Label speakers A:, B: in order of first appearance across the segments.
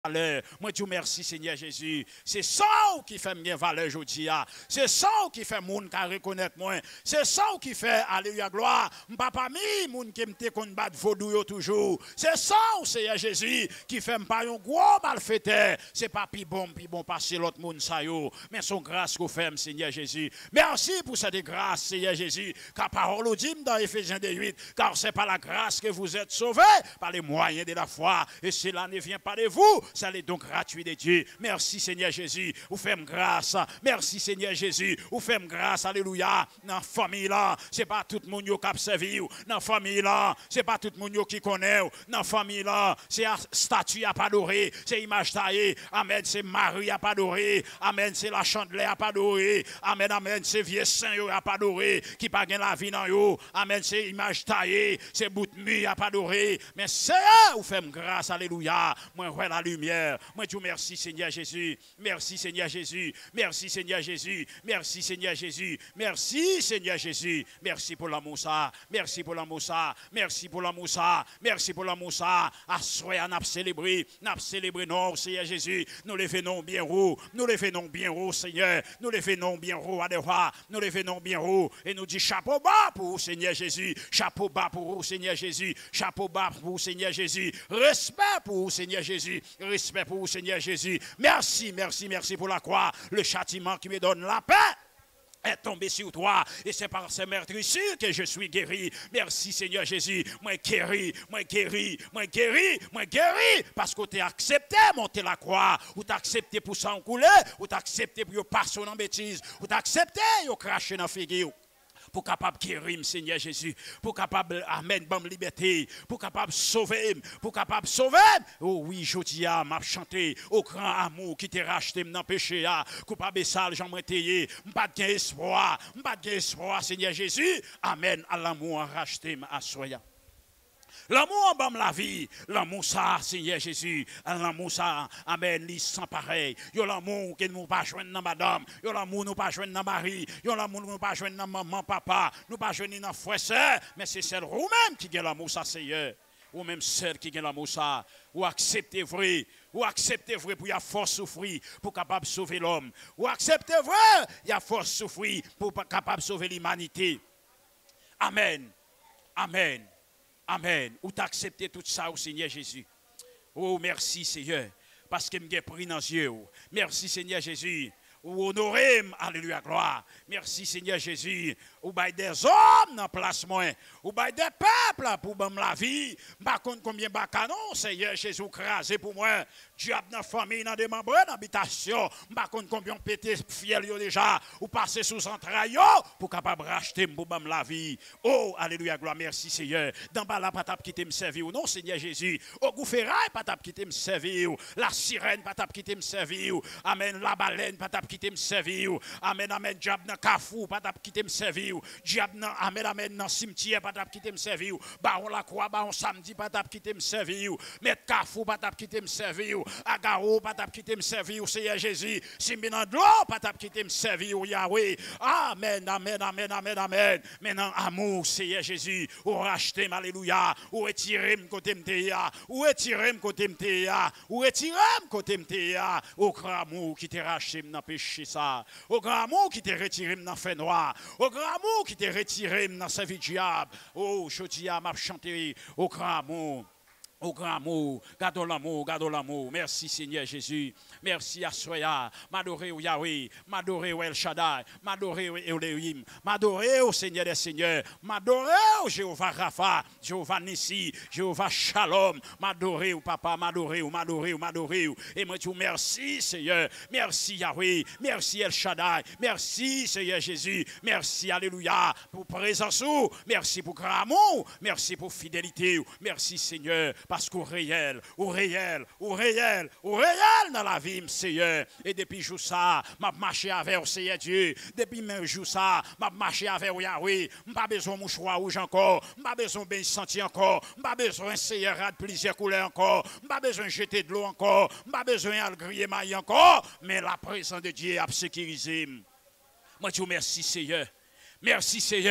A: valeur. Moi, je merci, Seigneur Jésus. C'est ça qui fait bien valeur aujourd'hui. C'est ça qui fait moun qui reconnaître moi. C'est ça qui fait, alléluia, gloire. Papa mi, moun qui me kon bat vaudou toujours. C'est ça, Seigneur Jésus, qui fait pas un gros malfaiteur. C'est pas pi bon passer l'autre moun sa yo. Mais son grâce qu'on fait, Seigneur Jésus. Merci pour cette grâce, Seigneur Jésus. Car parole nous dit dans Éphésiens 8, car c'est par la grâce que vous êtes sauvés, par les moyens de la foi. Et cela ne vient pas de vous. Ça est donc gratuit de Dieu. Merci Seigneur Jésus. Vous faites grâce. Merci Seigneur Jésus. Vous faites grâce. Alléluia. Dans la famille là, c'est pas tout le monde qui a servi. Dans la famille là, c'est pas tout le monde qui connaît. Dans la famille là, c'est la statue à pas adoré. C'est image taillée. Amen. C'est Marie à pas adoré. Amen. C'est la chandelière à pas adoré. Amen. Amen. C'est vieux saint à pas adoré. Qui pas gagne la vie dans yo. Amen. C'est image taillée. C'est bout de nuit à pas adoré. Mais c'est vous faites grâce. Alléluia. Moi, je vois la lumière. Moi, je vous remercie, Seigneur Jésus. Merci, Seigneur Jésus. Merci, Seigneur Jésus. Merci, Seigneur Jésus. Merci, Seigneur Jésus. Merci pour l'amour ça. Merci pour l'amour ça. Merci pour l'amour ça. Merci pour l'amour ça. Assoyez, n'a célébré non, Seigneur Jésus. Nous les faisons bien haut. Nous les faisons bien haut, Seigneur. Nous les faisons bien haut à devoir. Nous les faisons bien haut. Et nous disons chapeau bas pour vous, Seigneur Jésus. Chapeau bas pour vous, Seigneur Jésus. Chapeau bas pour vous, Seigneur Jésus. Respect pour vous, Seigneur Jésus. Respect pour vous, Seigneur Jésus. Merci, merci, merci pour la croix. Le châtiment qui me donne la paix est tombé sur toi. Et c'est par ces meurtrissures que je suis guéri. Merci, Seigneur Jésus. Moi guéri, moi guéri, moi guéri, moi guéri. Parce que tu as accepté monter la croix. Ou tu as accepté pour s'en couler. Ou tu as accepté pour passer en bêtise. Ou tu as accepté pour cracher dans la figure. Pour capable guérir, Seigneur Jésus, pour capable amen, bonne liberté, pour capable sauver, pour capable sauver. Oh oui, je dis à m'a chanté au grand amour qui t'a racheté dans le péché, coupable sale, j'en m'étais, pas de espoir, Seigneur Jésus. Amen, à l'amour racheté à soya. L'amour en la vie, l'amour ça, Seigneur Jésus, l'amour ça, amen, il sans pareil. Yo l'amour que nous pas joindre dans madame, yo l'amour nous pas joindre dans mari, yo l'amour nous pas joindre dans maman, papa, nous pas joindre dans frère, sœur, mais c'est celle ou même qui gagne l'amour ça, Seigneur. Ou même celle qui gagne l'amour ça, ou accepter vrai pour y a force souffrir pour capable sauver l'homme. Ou accepter vrai, y a force souffrir pour capable sauver l'humanité. Amen. Amen. Amen. Ou t'accepter tout ça au Seigneur Jésus. Oh, merci Seigneur. Parce que m'ai pris dans les yeux. Merci Seigneur Jésus. Ou honorez, alléluia, gloire. Merci Seigneur Jésus. Ou bail des hommes dans place moins. Ou bail des peuples pour me la vie. Par contre, combien de canon, Seigneur Jésus, crasé pour moi. Diable dans la famille, dans des membres, dans l'habitation. Par contre, combien de pété fiel déjà. Ou passer sous entrailles pour capable racheter pour me la vie. Oh, alléluia, gloire. Merci Seigneur. Dans bas la patap qui te me servir. Non, Seigneur Jésus. Au goufferail, patap qui te me servir. La sirène, patap qui te me servir. Amen. La baleine, patap qui te me servir. Amen, amen. Diable dans Kafou, patap qui te me servir. Diable dans, amen, amen, dans cimetière, patap qui te me servir. Baron la croix, baron samedi, patap qui te me servir. Mettre Kafou, patap qui te me servir. Agaro, patap qui te me servir. Seigneur Jésus. Simbinan de l'eau, patap qui te me servir. Yahweh. Amen, amen, amen, amen, amen. Maintenant, amour, Seigneur Jésus. Ou racheter, alléluia. Ou retirer côté m'téa. Ou retirer côté m'téa. Ou retirer côté m'téa. Au grand amour qui te racheté dans péché ça. Au grand amour qui te retiré dans fait noir. Au grand amour qui te retiré dans sa vie diable. Oh, je dis à m'a chanté au grand amour. Au grand amour, gardons l'amour. Merci Seigneur Jésus. Merci à Soya. M'adorer au Yahweh. M'adorer au El Shaddai. M'adorer au Elohim. M'adorer au Seigneur des Seigneurs. M'adorer au Jéhovah Rapha. Jéhovah Nissi. Jéhovah Shalom. M'adorer au Papa. M'adorer. Et moi, je vous remercie Seigneur. Merci Yahweh. Merci El Shaddai. Merci Seigneur Jésus. Merci Alléluia pour présence. Merci pour grand amour. Merci pour fidélité. Merci Seigneur. Parce qu'au réel dans la vie, Seigneur. Et depuis jour ça, m'a marché avec le Seigneur Dieu. Depuis même jour ça, m'a marché avec Yahweh. M'a pas besoin de mouchoir rouge encore. M'a pas besoin de sentir encore. M'a pas besoin de Seigneur de plusieurs couleurs encore. M'a pas besoin de jeter de l'eau encore. M'a pas besoin de griller maille encore. Mais la présence de Dieu a sécurisé. Moi, je vous remercie, Seigneur. Merci, Seigneur.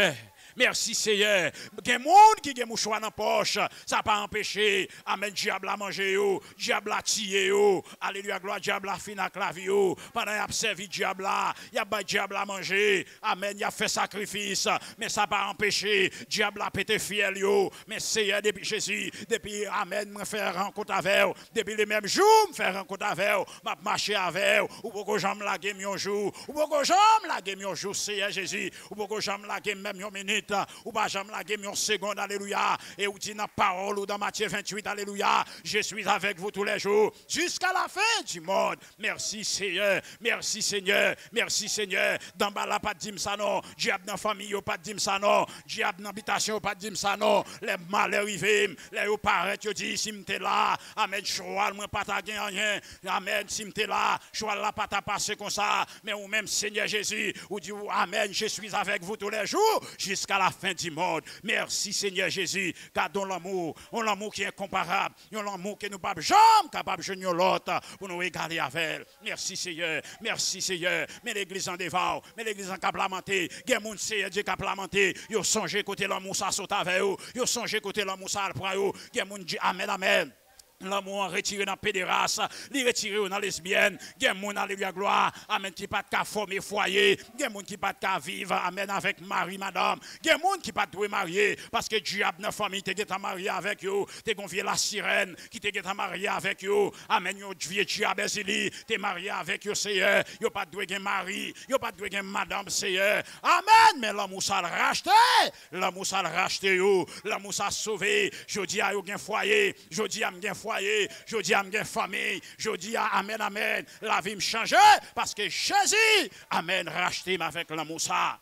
A: Merci Seigneur. Il y a des gens qui ont mouchoir dans la poche. Ça n'a pas empêché. Amen. Diable a mangé. Diable a tiré. Alléluia. Gloire. Diable a fini à clavier. Pendant qu'il a servi diable là. Il a pas diable à manger. Amen. Il a fait sacrifice. Mais ça n'a pas empêché. Diable a pété fiel. Mais Seigneur, depuis Jésus. Depuis Amen. Je fais rencontre avec vous. Depuis les mêmes jours. Je fais rencontre avec vous. Je marche avec vous. Ou pourquoi j'aime la game un jour. Ou pourquoi j'aime la game un jour. Seigneur Jésus. Ou pourquoi j'aime la game même une minute. Ou pas jamais la game une seconde, alléluia. Et ou dit dans la parole ou dans Matthieu 28, alléluia. Je suis avec vous tous les jours jusqu'à la fin du monde. Merci Seigneur, merci Seigneur, merci Seigneur. Dans bas là, pas de ça non. Diable dans la famille, pas de ça non. Diable dans l'habitation, pas de ça non. Les malheurs arrivent, les ou paraît, tu dis, si m'te là, amen, choix, moi pas ta gain rien. Amen, si m'te là, choix là, pas ta passer comme ça. Mais ou même Seigneur Jésus, ou dit, amen, je suis avec vous tous les jours jusqu'à la fin du monde. Merci Seigneur Jésus, gardons l'amour, un amour qui est incomparable, un amour que nous ne sommes jamais capables de joindre l'autre pour nous égaler avec elle. Merci Seigneur, merci Seigneur. Mais l'église en dévore, mais l'église en cap lamenté, il y a des gens Seigneur Dieu cap lamenté, ils ont songé côté l'amour ça saute avec eux, ils ont songé côté l'amour ça prend eux, il y a des gens amen amen. L'amour retiré dans la pédérasse, il retiré dans la lesbienne, il y a des gens, alléluia, gloire, amen, qui pas de former foyer, il y a des gens qui pas de vivre, amen, avec mari, madame, il y a des gens qui pas de marier, parce que diable dans la famille, tu es marié avec eux, tu es confié la sirène, qui t'es marié avec eux, amen, yo vieux diable, tu es marié avec eux, Seigneur, yo pas de mari, yo pas de madame, Seigneur, amen, mais l'amour ça le racheté, l'amour ça le racheté, l'amour ça sauvé, je dis à yo gen foyer, je dis à m'gen foyer, je dis à ma famille, je dis à amen, amen, la vie me change parce que Jésus, amen, racheté avec l'amour ça.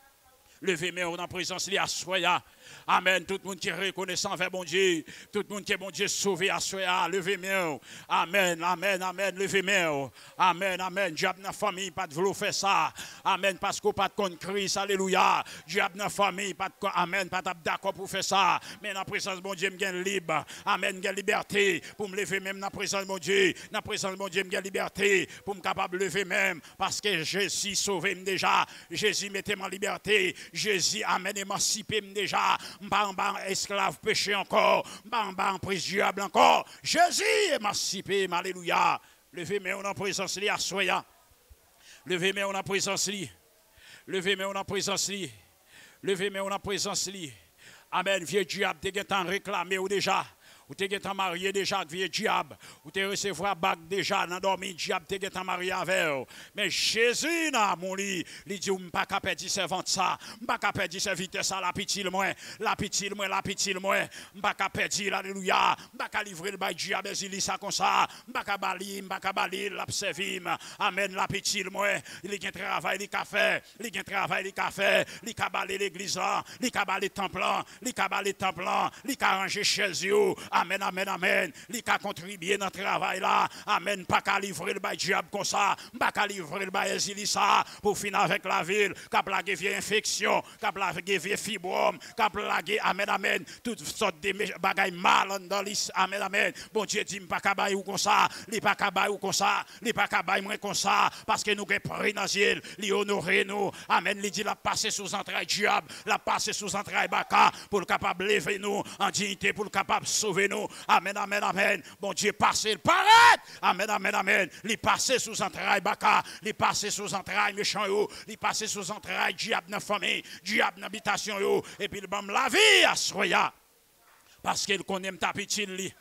A: Levez-moi dans la présence, il y a soya. Amen. Tout le monde qui est reconnaissant vers bon Dieu. Tout le monde qui est bon Dieu sauvé à soya. Levez-moi. Amen, amen, amen. Levez-moi. Amen, amen. Diable dans la famille, pas de vouloir faire ça. Amen. Parce qu'on pas de contre Christ. Alléluia. Diable dans la famille, pas de amen. Pas d'accord pour faire ça. Mais dans la présence de bon Dieu, je suis libre. Amen. Je liberté pour me lever même dans la présence de mon Dieu. Dans la présence de mon Dieu, je suis liberté pour me capable de lever même. Parce que Jésus sauvé déjà. Jésus mettait ma liberté. Jésus, amen, émancipé déjà. M'ba esclave péché encore. M'ba en prise diable encore. Jésus émancipé, alléluia. Levez-moi en présence li, assoya. Levez-moi en présence li. Levez-moi en présence li. Levez-moi en présence li. Amen, vieux diable, t'es temps réclamé ou déjà. Ou t'es marié déjà avec vieux diable. Ou t'es recevoir bague déjà dans dormi diable t'es marié avec. Mais Jésus n'a mon lit, il dit pas qu'à perdre servante ça, pas qu'à perdre serviteur ça la pitié le moins, la pitié le moins, la pitié le moins, pas qu'à perdre alléluia, pas qu'à livrer le bail diable il dit ça comme ça, pas qu'à bali, la servir. Amen, la pitié le moins, il y a un travail il a fait, il y a un travail il a fait, il a balé l'église là, il a balé temple là, il a balé temple là, il a arrangé chez eux. Amen, amen, amen. Li ka contribuer dans le travail là. Amen. Pas qu'à livrer le bail diable comme ça. Pas qu'à livrer le bail ça pour finir avec la ville. Qu'à plaguer vieille infection. Qu'à plaguer vieille fibrome. Qu'à plaguer, amen, amen. Toutes sortes de bagailles mal dans l'is. Amen, amen. Bon Dieu dit, pas qu'à bailler ou comme ça. Li pas qu'à bailler ou comme ça. Li pas qu'à bailler moins comme ça. Parce que nous avons pris dans le ciel. Li honorer nous. Amen. Li dit, la passer sous entrailles diable. La passer sous entrailles baka. Pour le capable lever nous en dignité. Pour le capable sauver nous. Amen, amen, amen. Bon Dieu, passez, le paraît. Amen, amen, amen. Les passer sous entrailles baka, les passer sous entrailles méchants, les passer sous entrailles diable dans la famille, diable dans l'habitation, et puis le bam la vie à soya. Parce qu'il connaît ta petite li.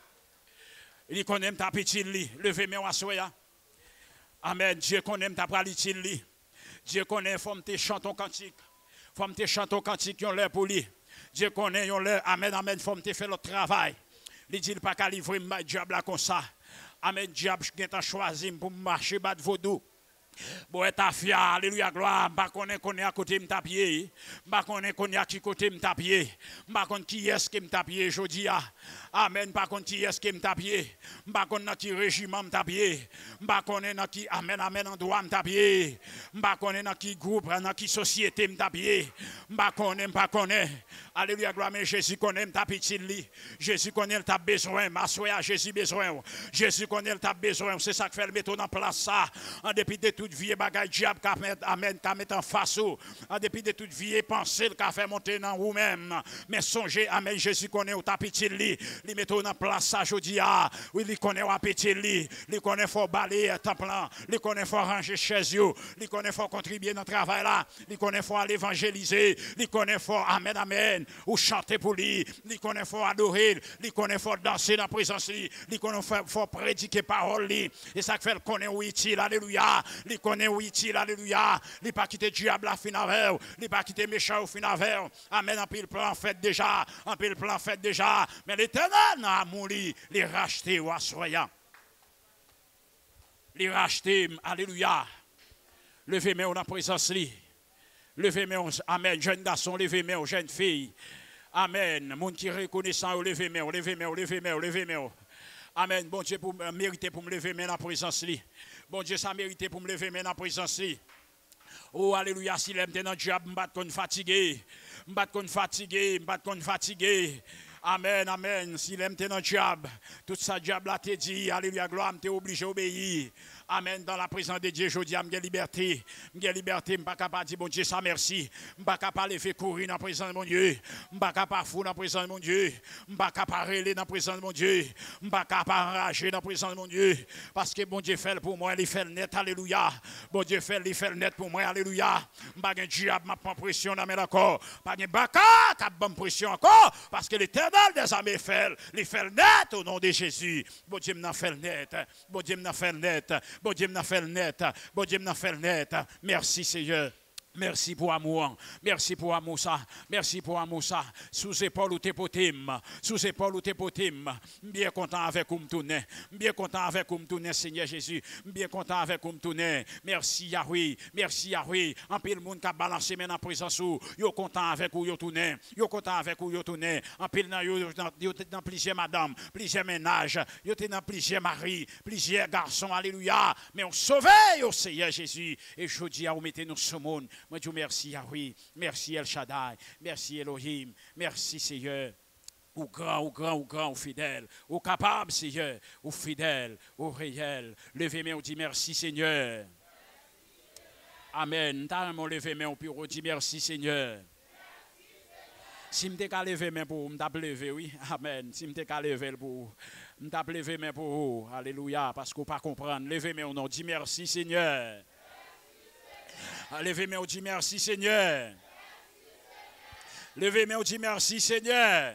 A: Il connaît ta petite li. Levez-moi à soya. Amen. Dieu connaît ta pratique li. Dieu connaît, faut me te chanter cantique. Faut me te chanter cantique, yon l'air pour lui. Dieu connaît, yon l'air. Amen, amen. Faut me te faire le travail. Il dit pas qu'à livrer ma diable comme ça. Amen, diable, je t'ai choisi pour marcher bas de vaudou. Bon, ta fia, alléluia, gloire, m'pa connaît à côté m'ta pied, m'pa connaît à qui côté m'ta pied, m'pa connaît qui est-ce qui m'ta pied, jodi a. Amen, m'pa connaît qui est-ce qui m'ta pied, m'pa connaît qui régiment m'ta pied, m'pa connaît qui, amen, amen, endroit m'ta pied, m'pa connaît qui groupe, dans qui société m'ta pied, m'pa connaît, Alléluia, gloire, mais Jésus connaît ta petite lit. Jésus connaît ta besoin. Ma soeur, Jésus besoin. Jésus connaît ta besoin. C'est ça que fait le mettre en place ça. En dépit de toute vie bagaille diable qu'a mettre en face. En dépit de toute vie pensée qu'a fait monter dans vous-même. Mais songez, amen, Jésus connaît ta petite lit. Il met en place ça, je dis, oui, il connaît ta petite lit. Il connaît faut balayer temps plan. Il connaît faut ranger chez eux. Il connaît faut contribuer dans le travail là. Il connaît faut aller évangéliser. Il connaît faut, amen, amen, ou chanter pour lui. Il connaît faut adorer. Il connaît faut danser dans la présence lui. Il connaît faut prédiquer parole lui. Et ça fait le connaît où il alléluia. Il connaît où il alléluia. Il pas quitter diable à fin avec. Il pas quitter méchant au fin avec. Amen, en pile plan fait déjà. En pile plan fait déjà. Mais l'Éternel n'a amour lui, les racheter ou assoyant. Les racheter, alléluia. Levez-moi dans la présence lui. Levez-moi, amen, jeune garçon, levez-moi, jeune fille. Amen. Moun qui reconnaissant, levez-moi, levez-moi, levez-moi, levez-moi. Amen. Bon Dieu, pour mériter pour me lever dans la présence lui. Bon Dieu, ça mérite pour me lever dans la présence lui. Oh, alléluia, si l'aime dans le diable, je ne suis pas fatigué. Amen, amen. Si l'aime dans le diable, tout ça diable a te dit, alléluia, gloire, tu es obligé d'obéir. Amen, dans la présence de Dieu, je dis, j'ai liberté. J'ai liberté, je ne suis pas capable de dire, bon Dieu, ça merci. Je ne suis pas capable de faire courir dans la présence de mon Dieu. Je ne suis pas capable de foutre dans la présence de mon Dieu. Je ne suis pas capable de râler dans la présence de mon Dieu. Je ne suis pas capable d'enrager dans la présence de mon Dieu. Parce que bon Dieu fait pour moi, il fait le net, alléluia. Bon Dieu fait le net pour moi, alléluia. Je ne suis pas un diable, je prends pression dans mes accords. Pas un baka, qui a bonne pression encore. Parce que l'Éternel des armées fait le net au nom de Jésus. Bon Dieu m'a fait le net. Bon Dieu m'a fait le net. Bon Dieu m'a fait le net. Bon Dieu m'a fait le net. Merci Seigneur. Merci pour amour. Merci pour amour ça. Merci pour amour ça. Sous épaule ou tes potime. Sous épaule ou tes potime. Bien content avec vous me tourner. Bien content avec vous me tourner, Seigneur Jésus. Bien content avec vous me tourner. Merci Yahweh. Merci Yahweh. En pile monde qui a balancé maintenant en présence ou. Yo content avec vous yo tourner. Yo content avec vous yo tourner. En pile dans plusieurs madame, plusieurs ménages. Yo dans plusieurs maris, plusieurs garçons. Alléluia. Mais on sauve au Seigneur Jésus. Et je dis à vous mettez nous ce monde. Moi, je dis merci Yahweh, merci El Shaddai, merci Elohim, merci Seigneur. Ou grand, ou fidèle, ou capable Seigneur, ou fidèle, ou réel. Levez-moi, on dit merci Seigneur. Amen. T'as mon levé-moi, on dit merci Seigneur. Si je t'ai levé main pour me lever, oui. Amen. Si je t'ai levé pour me lever main pour vous. Alléluia. Parce qu'on ne peut pas comprendre. Levez-moi, on dit merci Seigneur. Levez-moi, on dit merci Seigneur. Levez-moi, on dit merci Seigneur.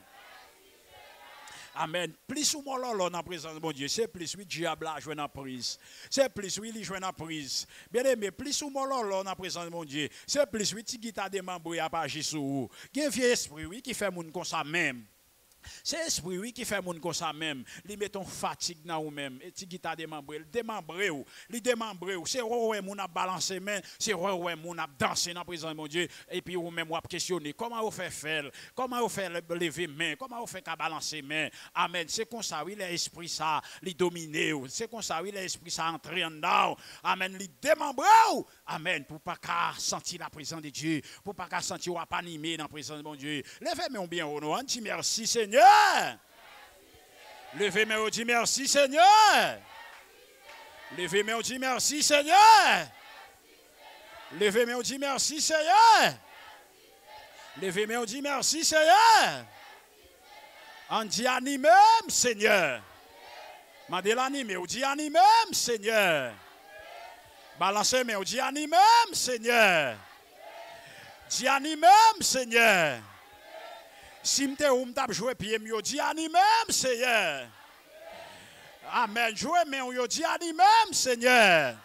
A: Amen. Plus ou moins dans la présence de mon Dieu, c'est plus oui diable a joué dans prise. C'est plus oui il joue dans prise. Bien aimé, plus ou moins dans la présence de mon Dieu, c'est plus oui ti guitare démembré à pas agir sur vous. Gen vieux esprit oui qui fait moun comme ça même. C'est l'esprit oui qui fait moun comme ça même. Li met ton fatigue dans ou même et ti guitare démembré, li démembré ou, c'est ouais moun a balancer main, c'est ouais moun a danser dans présence de mon Dieu et puis ou même ou a questionner comment on fait faire, comment on fait lever main, comment on fait qu'à balancer main. Amen. C'est comme ça oui l'esprit ça li dominer ou, c'est comme ça oui l'esprit ça entrer en dedans. Amen, li démembré ou. Amen, pour pas qu'à sentir la présence de Dieu, pour pas qu'à sentir ou pas animé dans la présence de mon Dieu. Levez-moi bien au nom, on dit merci Seigneur. Levez-moi, on dit merci Seigneur. Levez-moi, on dit merci Seigneur. Levez-moi, on dit merci Seigneur. Levez-moi, on dit merci Seigneur. On dit animé, Seigneur. Mandez l'animé, on dit animé, Seigneur. Balancez-moi, on dit animé, Seigneur. Dis animé, Seigneur. Si m'te ou m'tap joué pied m'yo di animem Seigneur. Amen. Joué mais yo di animem Seigneur.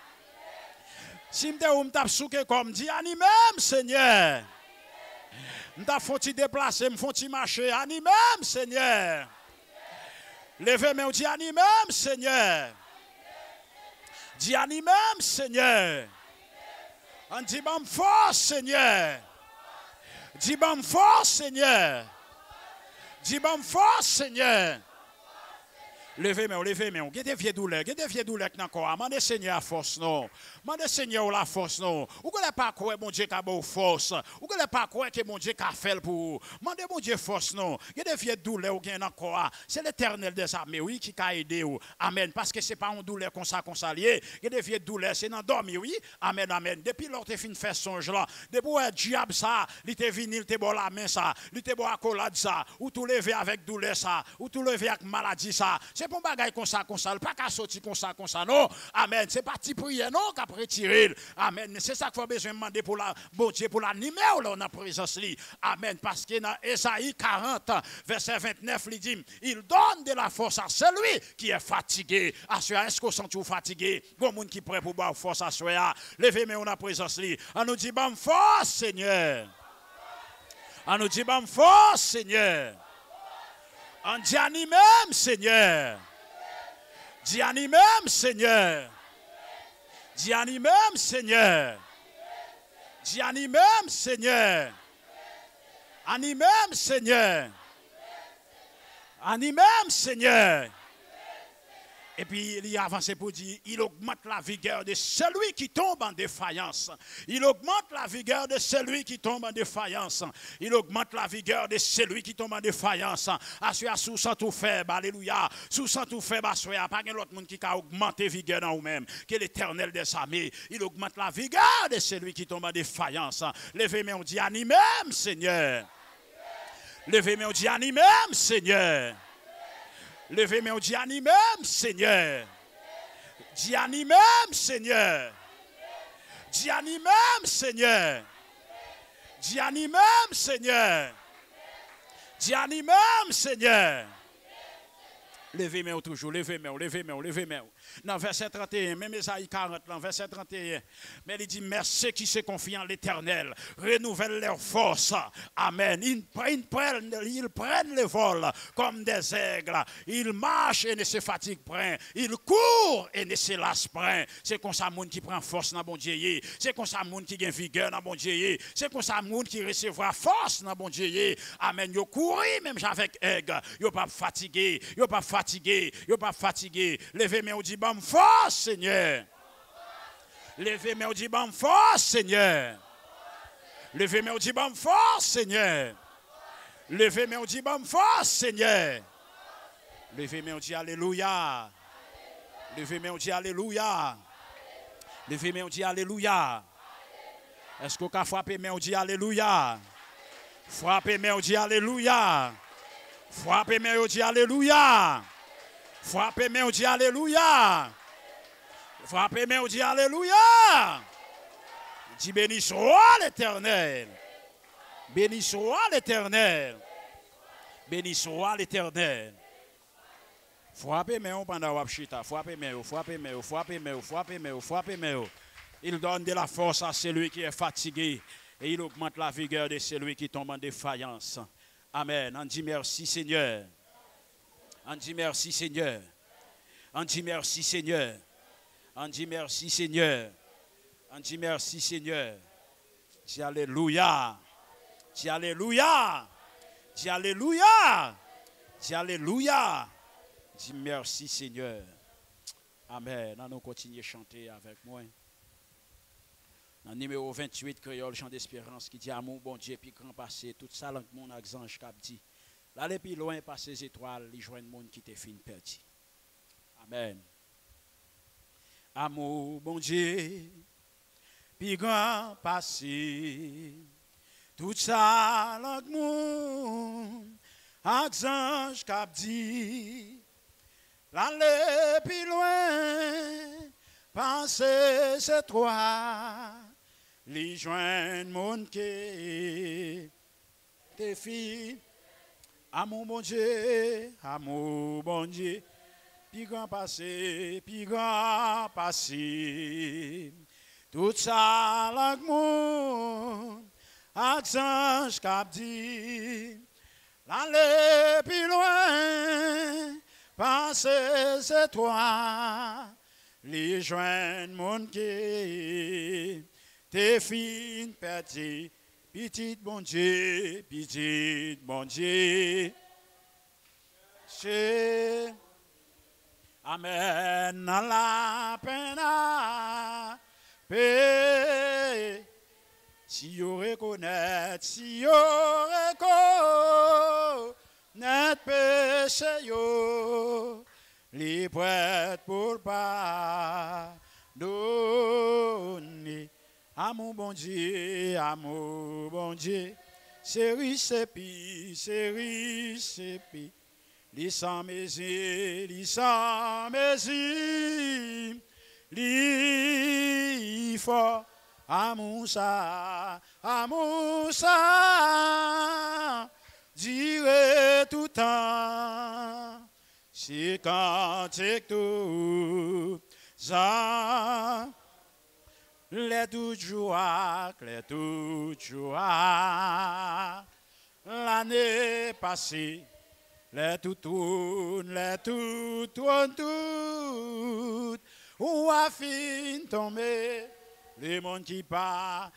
A: Si m'te ou m'tap souke comme di animem Seigneur. M'tap foti déplacer, m'foti marcher animem Seigneur. Levez mais di animem Seigneur. Di animem Seigneur. On dit bon force Seigneur. Dis bon force Seigneur. Dis bon force, Seigneur. Levez-moi, levez-moi. Vous avez des vieilles douleurs qui encore. Mandez Seigneur la force, non. Mandez Seigneur la force, non. Vous ne pas quoi, mon Dieu, qui a beau force. Vous ne pas quoi que mon Dieu qui a fait pour vous. Mandez mon Dieu force, non. Il y a des vieilles douleurs qui encore. C'est l'Éternel des armées, oui, qui a aidé vous. Amen. Parce que ce n'est pas une douleur comme ça lié. Il y a des vieilles douleurs, c'est dans dormir, oui. Amen, amen. Depuis lors, tu as fini de faire songe là. Depuis le diable, ça, il t'est venu, il t'est bon la main, ça. Il t'est bon la collade, ça. Ou tout lever avec douleur, ça. Ou tout lever avec maladie, ça. C'est pour bagaille comme ça, pas qu'à sortir comme ça, non. Amen. C'est pas petit prière, non, qu'à retirer. Amen. C'est ça qu'il faut besoin de demander pour la, bon Dieu, pour l'animer ou là, on a présence. Amen. Parce que dans Ésaïe 40, verset 29, il dit, il donne de la force à celui qui est fatigué. Est-ce qu'on sent tout fatigué? Bon monde qui est prêt pour avoir force à soi. Levez-moi, on a présence. On nous dit, bon force, Seigneur. On nous dit, bon force, Seigneur. On dit à nous-mêmes, Seigneur. Dis à nous-mêmes, Seigneur. Dis à nous-mêmes, Seigneur. Dis à nous-mêmes, Seigneur. À nous-mêmes, Seigneur. À nous-mêmes, Seigneur. Et puis, il y a avancé pour dire, il augmente la vigueur de celui qui tombe en défaillance. Il augmente la vigueur de celui qui tombe en défaillance. Il augmente la vigueur de celui qui tombe en défaillance. Assoya sous sans tout faible, alléluia. Sous sans tout faible, assoya. Pas qu'un autre monde qui a augmenté la vigueur dans vous-même. Que l'Éternel des armées. Il augmente la vigueur de celui qui tombe en défaillance. Levez-moi, on dit à nous-mêmes, Seigneur. Levez-moi, on dit à nous-mêmes, Seigneur. Levez-moi, dis à nous-mêmes, Seigneur. Dis à nous-mêmes, Seigneur. Dis à nous-mêmes, Seigneur. Dis à nous-mêmes, Seigneur. Dis à nous-mêmes, Seigneur. Levez-moi toujours, levez-moi. Dans verset 31, même Ésaïe 40, dans verset 31, mais il dit, merci qui se confient en l'Éternel, renouvelle leur force. Amen. Ils prennent le vol comme des aigles. Ils marchent et ne se fatiguent point. Ils courent et ne se lassent point. C'est comme ça, monde qui prend force dans bon Dieu. C'est comme ça, monde qui gagne vigueur dans bon Dieu. C'est comme ça, monde qui recevra force dans bon Dieu. Amen. Ils courent même avec aigle. Ils ne sont pas fatigués. Ils ne sont pas fatigués. Levez-moi, on dit, bon force, Seigneur. Levez-moi, on dit, bon force, Seigneur. Levez-moi, on dit, bon force, Seigneur. Levez-moi, on dit, bon force, Seigneur. Levez-moi, on dit, alléluia. Levez-moi, on dit, alléluia. Levez-moi, on dit, alléluia. Est-ce qu'on peut frapper, mais on dit, alléluia. Frappez, mais on dit, alléluia. Frappez, mais on dit, alléluia. Frappez, mais on dit alléluia. Frappez, mais on dit alléluia. Dis béni soit l'Éternel. Béni soit l'Éternel. Béni soit l'Éternel. Frappez, mais on pendant wapchita. Frappez, mais on, frappez, mais on, frappez, mais on, frappez, mais on, frappez, mais on. Il donne de la force à celui qui est fatigué et il augmente la vigueur de celui qui tombe en défaillance. Amen. On dit merci, Seigneur. On dit merci, Seigneur. On dit merci, Seigneur. On dit merci, Seigneur. On dit merci, Seigneur. Dis alléluia. Dis alléluia. Dis alléluia. Dis alléluia. Dis merci, Seigneur. Amen. Nous continuons à chanter avec moi. Dans le numéro 28, créole, chant d'espérance, qui dit amour, bon Dieu, puis grand passé, tout ça, langue mon ange cap dit. L'aller plus loin par ces étoiles, les joindre monde qui te fin perdu. Amen. Amour, bon Dieu, puis grand passé, tout ça, langue mon ange cap dit. L'aller plus loin par ces étoiles, les joindre monde qui te fin. Amour bon Dieu, puis grand passé, tout ça l'agmour, accent cap dit, l'aller plus loin, passer c'est toi, les joindre mon qui, t'es fin petit. Petit bon Dieu, Amen. Dans la peine, si vous reconnaissez, si vous reconnaissez péché, les prêtres pour le pardonner. À mon bon Dieu, c'est riche, c'est pis, c'est riche, c'est pis. Les sans mesure, les sans mesure, les fort, à mon ça, dirait tout temps, c'est quand c'est tout ça. Les toujours, l'année passée, les tout tourne, tout, où a fin tombé, le monde qui part,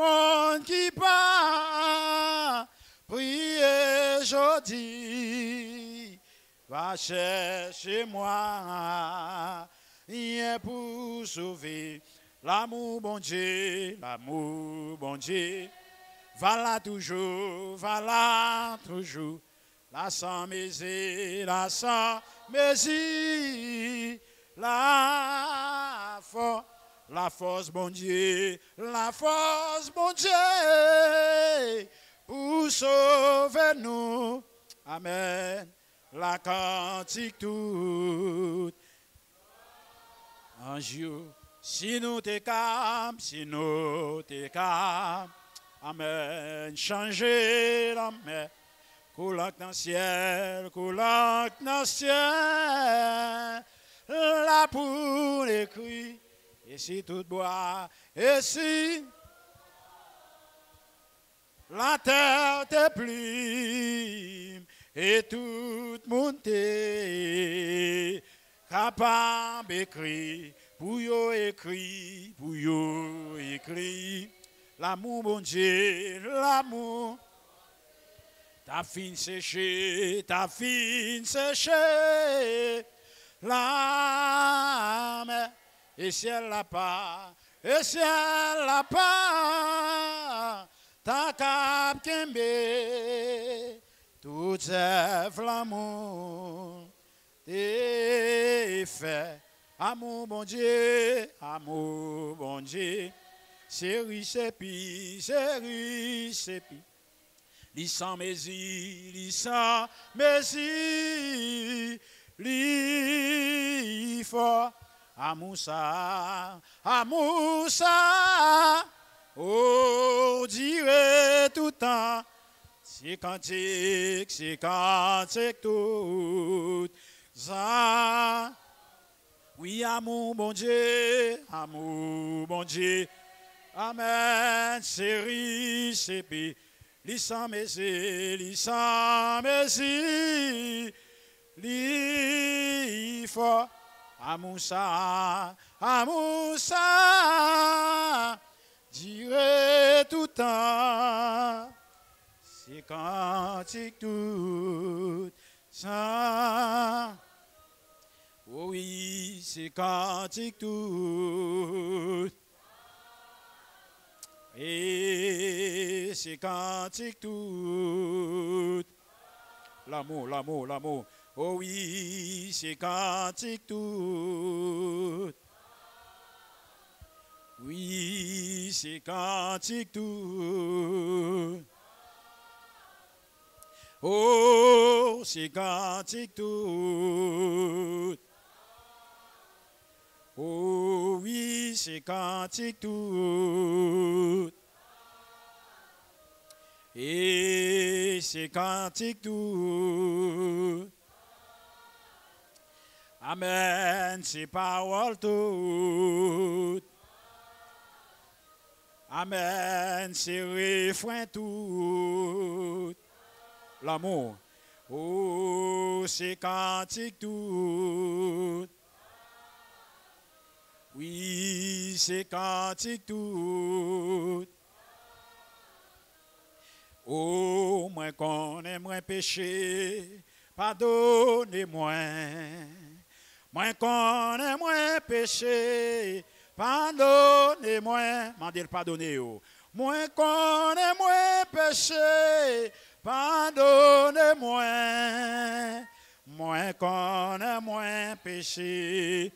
A: priez aujourd'hui, va chercher moi, rien pour sauver. L'amour bon Dieu, va là toujours, la sans mesure, la force bon Dieu, pour sauver nous, amen, la cantique toute, un jour. Si nous te calmes, amen, changer la mer, coulant dans le ciel, la poule écrit, et si tout boit, et si la terre te plume, et tout le monde te capable d'écrire. Pour yo écrit, l'amour bon Dieu, l'amour. Ta fin séché, la mer, et si elle l'a pas, ta cap kembe, tout c'est l'amour, t'es fait. Amour bon Dieu, c'est riche, c'est pis, li sans mesure, li fort, amour ça, oh, dirait tout temps, c'est cantique tout, ça. Oui, amour bon Dieu, amen, c'est riche, c'est pis, li sans mesure, li fort, amour ça, dirait tout temps, c'est cantique tout, ça. Oh oui, c'est cantique tout. Et c'est cantique tout. L'amour. Oh oui, c'est cantique tout. Oui, c'est cantique tout. Oh, c'est cantique tout. Oh oui, c'est cantique tout. Et c'est cantique tout. Amen, c'est parole tout. Amen, c'est refrain tout. L'amour. Oh, c'est cantique tout. Oui, c'est cantique tout. Oh, moi connais moins péché, pardonnez-moi. Moi connais moi péché, pardonnez-moi, mandez le pardonner. Moi connais moi péché, pardonnez-moi. Moi connais moi péché.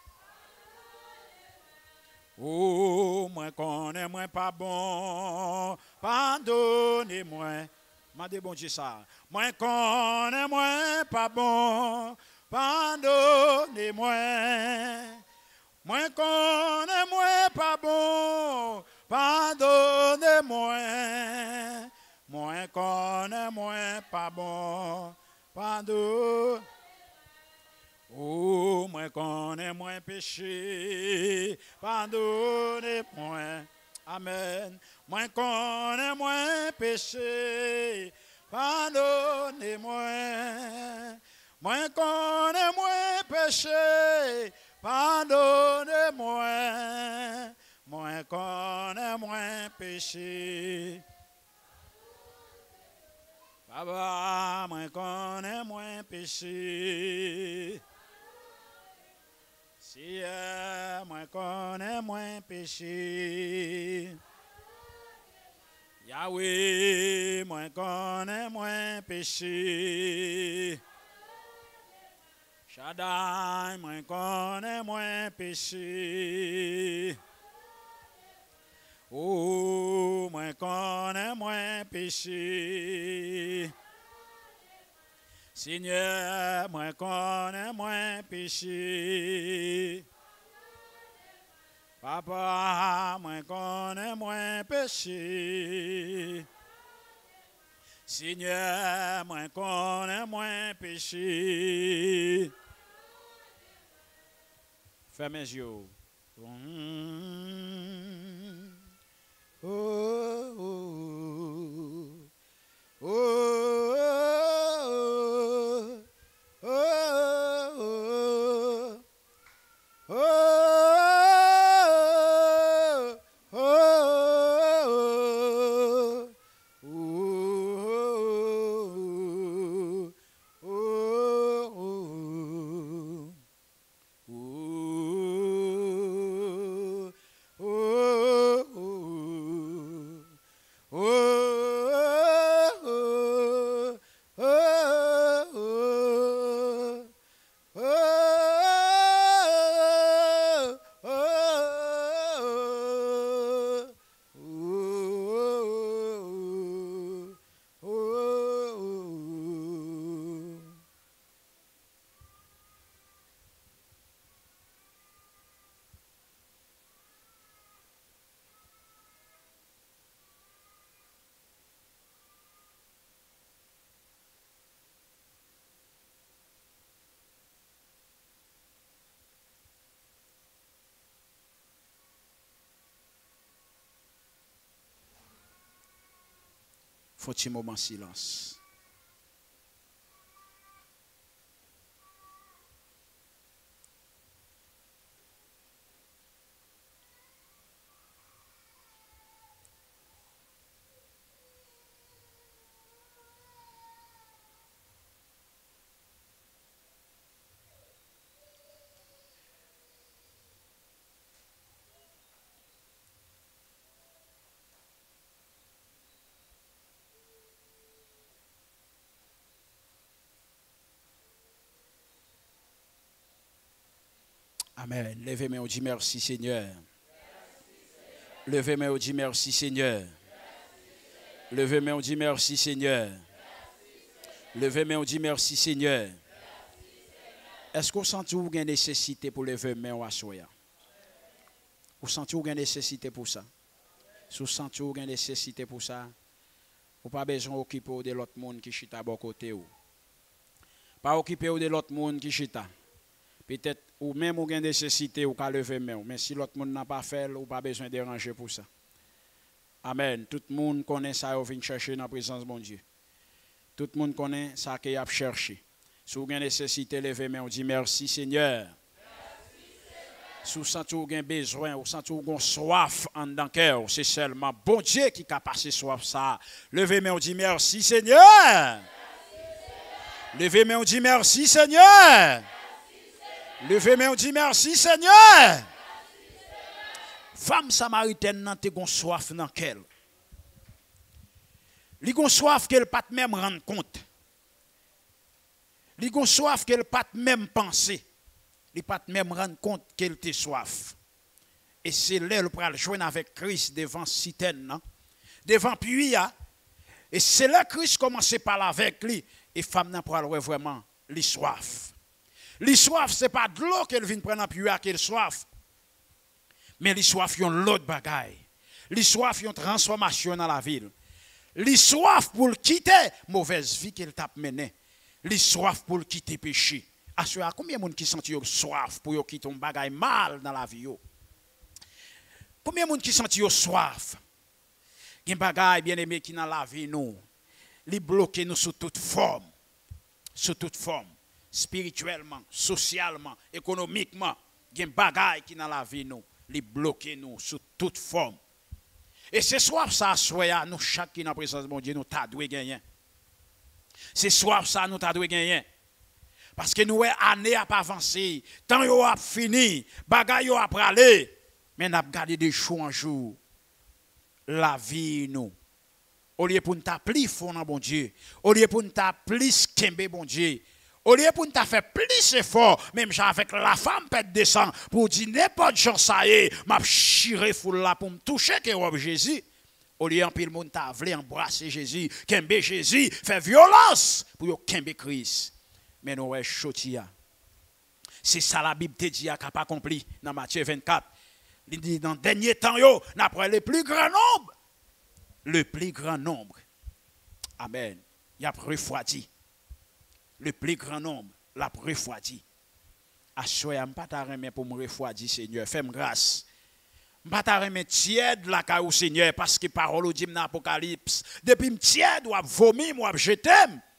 A: Oh, moi connais moi pas bon, pardonnez-moi. Mandez bon Dieu ça. Moi connais moi pas bon, pardonnez-moi. Moi connais moi pas bon, pardonnez-moi. Moi connais moi pas bon, pardonnez-moi. Oh, moi connais moi péché, pardonnez-moi. Amen. Moi connais moi péché, pardonnez-moi. Moi connais moi péché, pardonnez-moi. Moi connais moi péché. Papa, moi connais moi péché. Si moi connais moi péché. Yahweh, moi connais moi péché. Shaddai, moi connais moi péché. Oh, moi connais moi péché. Seigneur, moi connais moi péché. Papa, moi connais moi péché. Seigneur, moi connais moi péché. Ferme mes yeux. Oh, oh, oh, oh, oh, oh, faut un petit moment de silence. Amen. Levez-moi, on dit merci Seigneur. Levez-moi, on dit merci Seigneur. Levez-moi, on dit merci Seigneur. Levez-moi, on dit merci Seigneur. Est-ce qu'on sent qu'il y a une nécessité pour lever main ou assoya? Vous sentez qu'il y a une nécessité pour ça? Si vous sentez qu'il y a une nécessité pour ça, vous n'avez pas besoin d'occuper de l'autre monde qui chita à bon côté. Pas occuper de l'autre monde qui chita. Peut-être ou même vous avez une nécessité ou qu'à lever main, mais si l'autre monde n'a pas fait, vous n'avez pas besoin de déranger pour ça. Amen. Tout le monde connaît ça, vous venez chercher dans la présence de mon Dieu. Tout le monde connaît ça qu'il a cherché. Si vous avez une nécessité, levez main, on dit merci Seigneur. Si vous sentez que vous avez besoin, vous sentez que vous avez soif en dans le cœur, c'est seulement bon Dieu qui a passé soif ça. Levez main, on dit merci Seigneur. Levez main, on dit merci Seigneur. Levez main, on dit merci Seigneur. Femme samaritaine nan te gon soif nan qu'elle. Li gon soif qu'elle pas même rendre compte. Li gon soif qu'elle pas même penser. Li pas même rendre compte qu'elle te soif. Et c'est là le pral joindre avec Christ devant citerne, devant puits. Et c'est là Christ commence à parler avec lui. Et femme n'a pas vraiment li soif. Li soif, ce n'est pas de l'eau qu'elle vient prendre en puits qu'elle soif. Mais li soif, yon l'autre bagaille. Li soif, yon transformation dans la ville. Li soif pour quitter mauvaise vie qu'elle t'a menée. Li soif pour quitter péché. Assure, combien de monde qui senti soif pour quitter un bagaille mal dans la vie? Combien de monde qui senti soif? Il y a un bagaille bien aimé qui dans la vie nous. Li bloqué nous sous toute forme. Sous toute forme. Spirituellement, socialement, économiquement. Il y a un bagaille qui dans la vie nous. Li bloqué nous sous toute forme. Et ce soir, ça, soya, nous, chacun en présence de mon Dieu, nous t'a doué gagner. Ce soir, ça, nous t'a doué gagner. Parce que nous, année à pas avancer, temps yo a fini, bagay yo a pralé, mais nous avons gardé de jour en jour. La vie, nous. Au lieu pour nous plus fort dans bon Dieu, au lieu pour nous plus kembe bon Dieu, au lieu pour nous faire plus effort, même avec la femme peut descendre pour dire n'importe quoi ça y est, m'a chiré foule là pour me toucher que Jésus. Au lieu en pile monde t'a voulu embrasser Jésus, kembe Jésus, fait violence pour kembe Christ. Mais nous ouais chotia. C'est ça la Bible te dit qu'a pas accompli dans Matthieu 24. Il dit dans le dernier temps yo, n'après le plus grand nombre. Le plus grand nombre. Amen. Il a refroidi. Le plus grand nombre l'a refroidi. Assoya m'pa ta remet pour me refroidir Seigneur, fais-moi grâce. M'pa ta remet tiède la caillou Seigneur parce que parole dit dans Apocalypse, depuis m'tiède ou vomi ou jeter.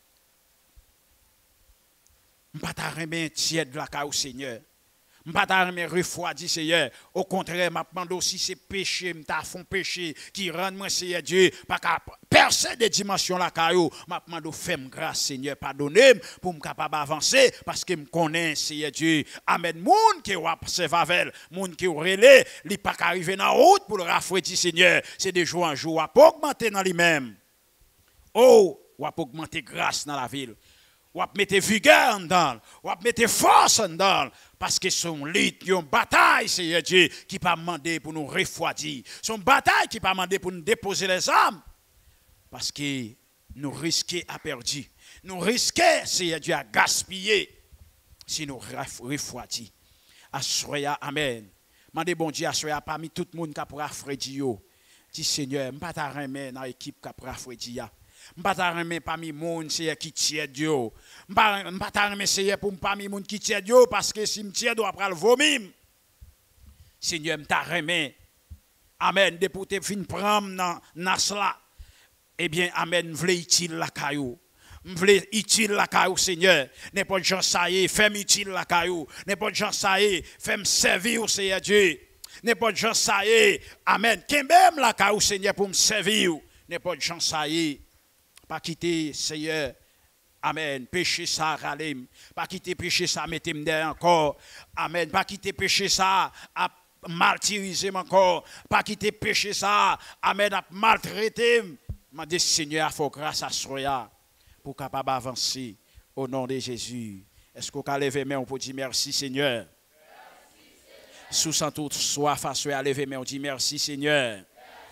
A: M'pa ta remet tiède la caillou Seigneur. M'pa ta remet refroidi Seigneur. Au contraire, m'a demandé aussi ces péchés, m'ta font péché qui rend moi Seigneur Dieu pas capable percer des dimensions la caillou. M'a demandé fais-moi grâce Seigneur, pardonnez pour me capable avancer parce que me connais Seigneur Dieu. Amen. Moun qui wa servavel, moun qui relé, li pas arriver dans route pour le rafraîchir Seigneur. C'est de jour en jour wa augmenter dans lui-même. Oh, wa augmenter grâce dans la ville. Ou mettre vigueur dedans, ou mettre force dedans, parce que son lutte, une bataille, c'est Dieu qui pas demandé pour nous refroidir. Son bataille qui pas demandé pour nous déposer les armes, parce que nous risquons à perdre. Nous risquons, c'est Dieu à gaspiller, si nous refroidir. Assoya, amen. Mandez bon Dieu, assoya parmi tout le monde qui a pour rafraîchir. Dis Seigneur, je ne vais pas remettre dans l'équipe qui a pour rafraîchir. Je ne vais pas remettre parmi les gens qui tièdent. Je ne vais pas remettre parmi les gens qui tièdent parce que si je tiède, après le vomir. Seigneur, je te remets. Amen. Depuis que tu prendre dans cela. Eh bien, amen. Je veux utile la caillou. Je veux utile la caillou, Seigneur. N'importe gens ça y est, fais-moi utile la caillou. N'importe gens ça y est, fais-moi servir, Seigneur Dieu. N'importe gens ça y est, amen. Qu'aime la caillou, Seigneur, pour me servir. N'importe gens ça y est. Pas quitter, Seigneur. Amen. Péché ça, ralem. Pas quitter péché ça, mettez-moi derrière encore. Amen. Pas quitter péché ça, à martyriser encore. Pas quitter péché ça, amen, à maltraiter. Je dis, Seigneur, il faut grâce à Soya pour capable avancer au nom de Jésus. Est-ce qu'on peut lever main, on peut dire merci, Seigneur? Merci, Seigneur. Sous sans toute soif, à Soya, lever main, on dit merci, Seigneur.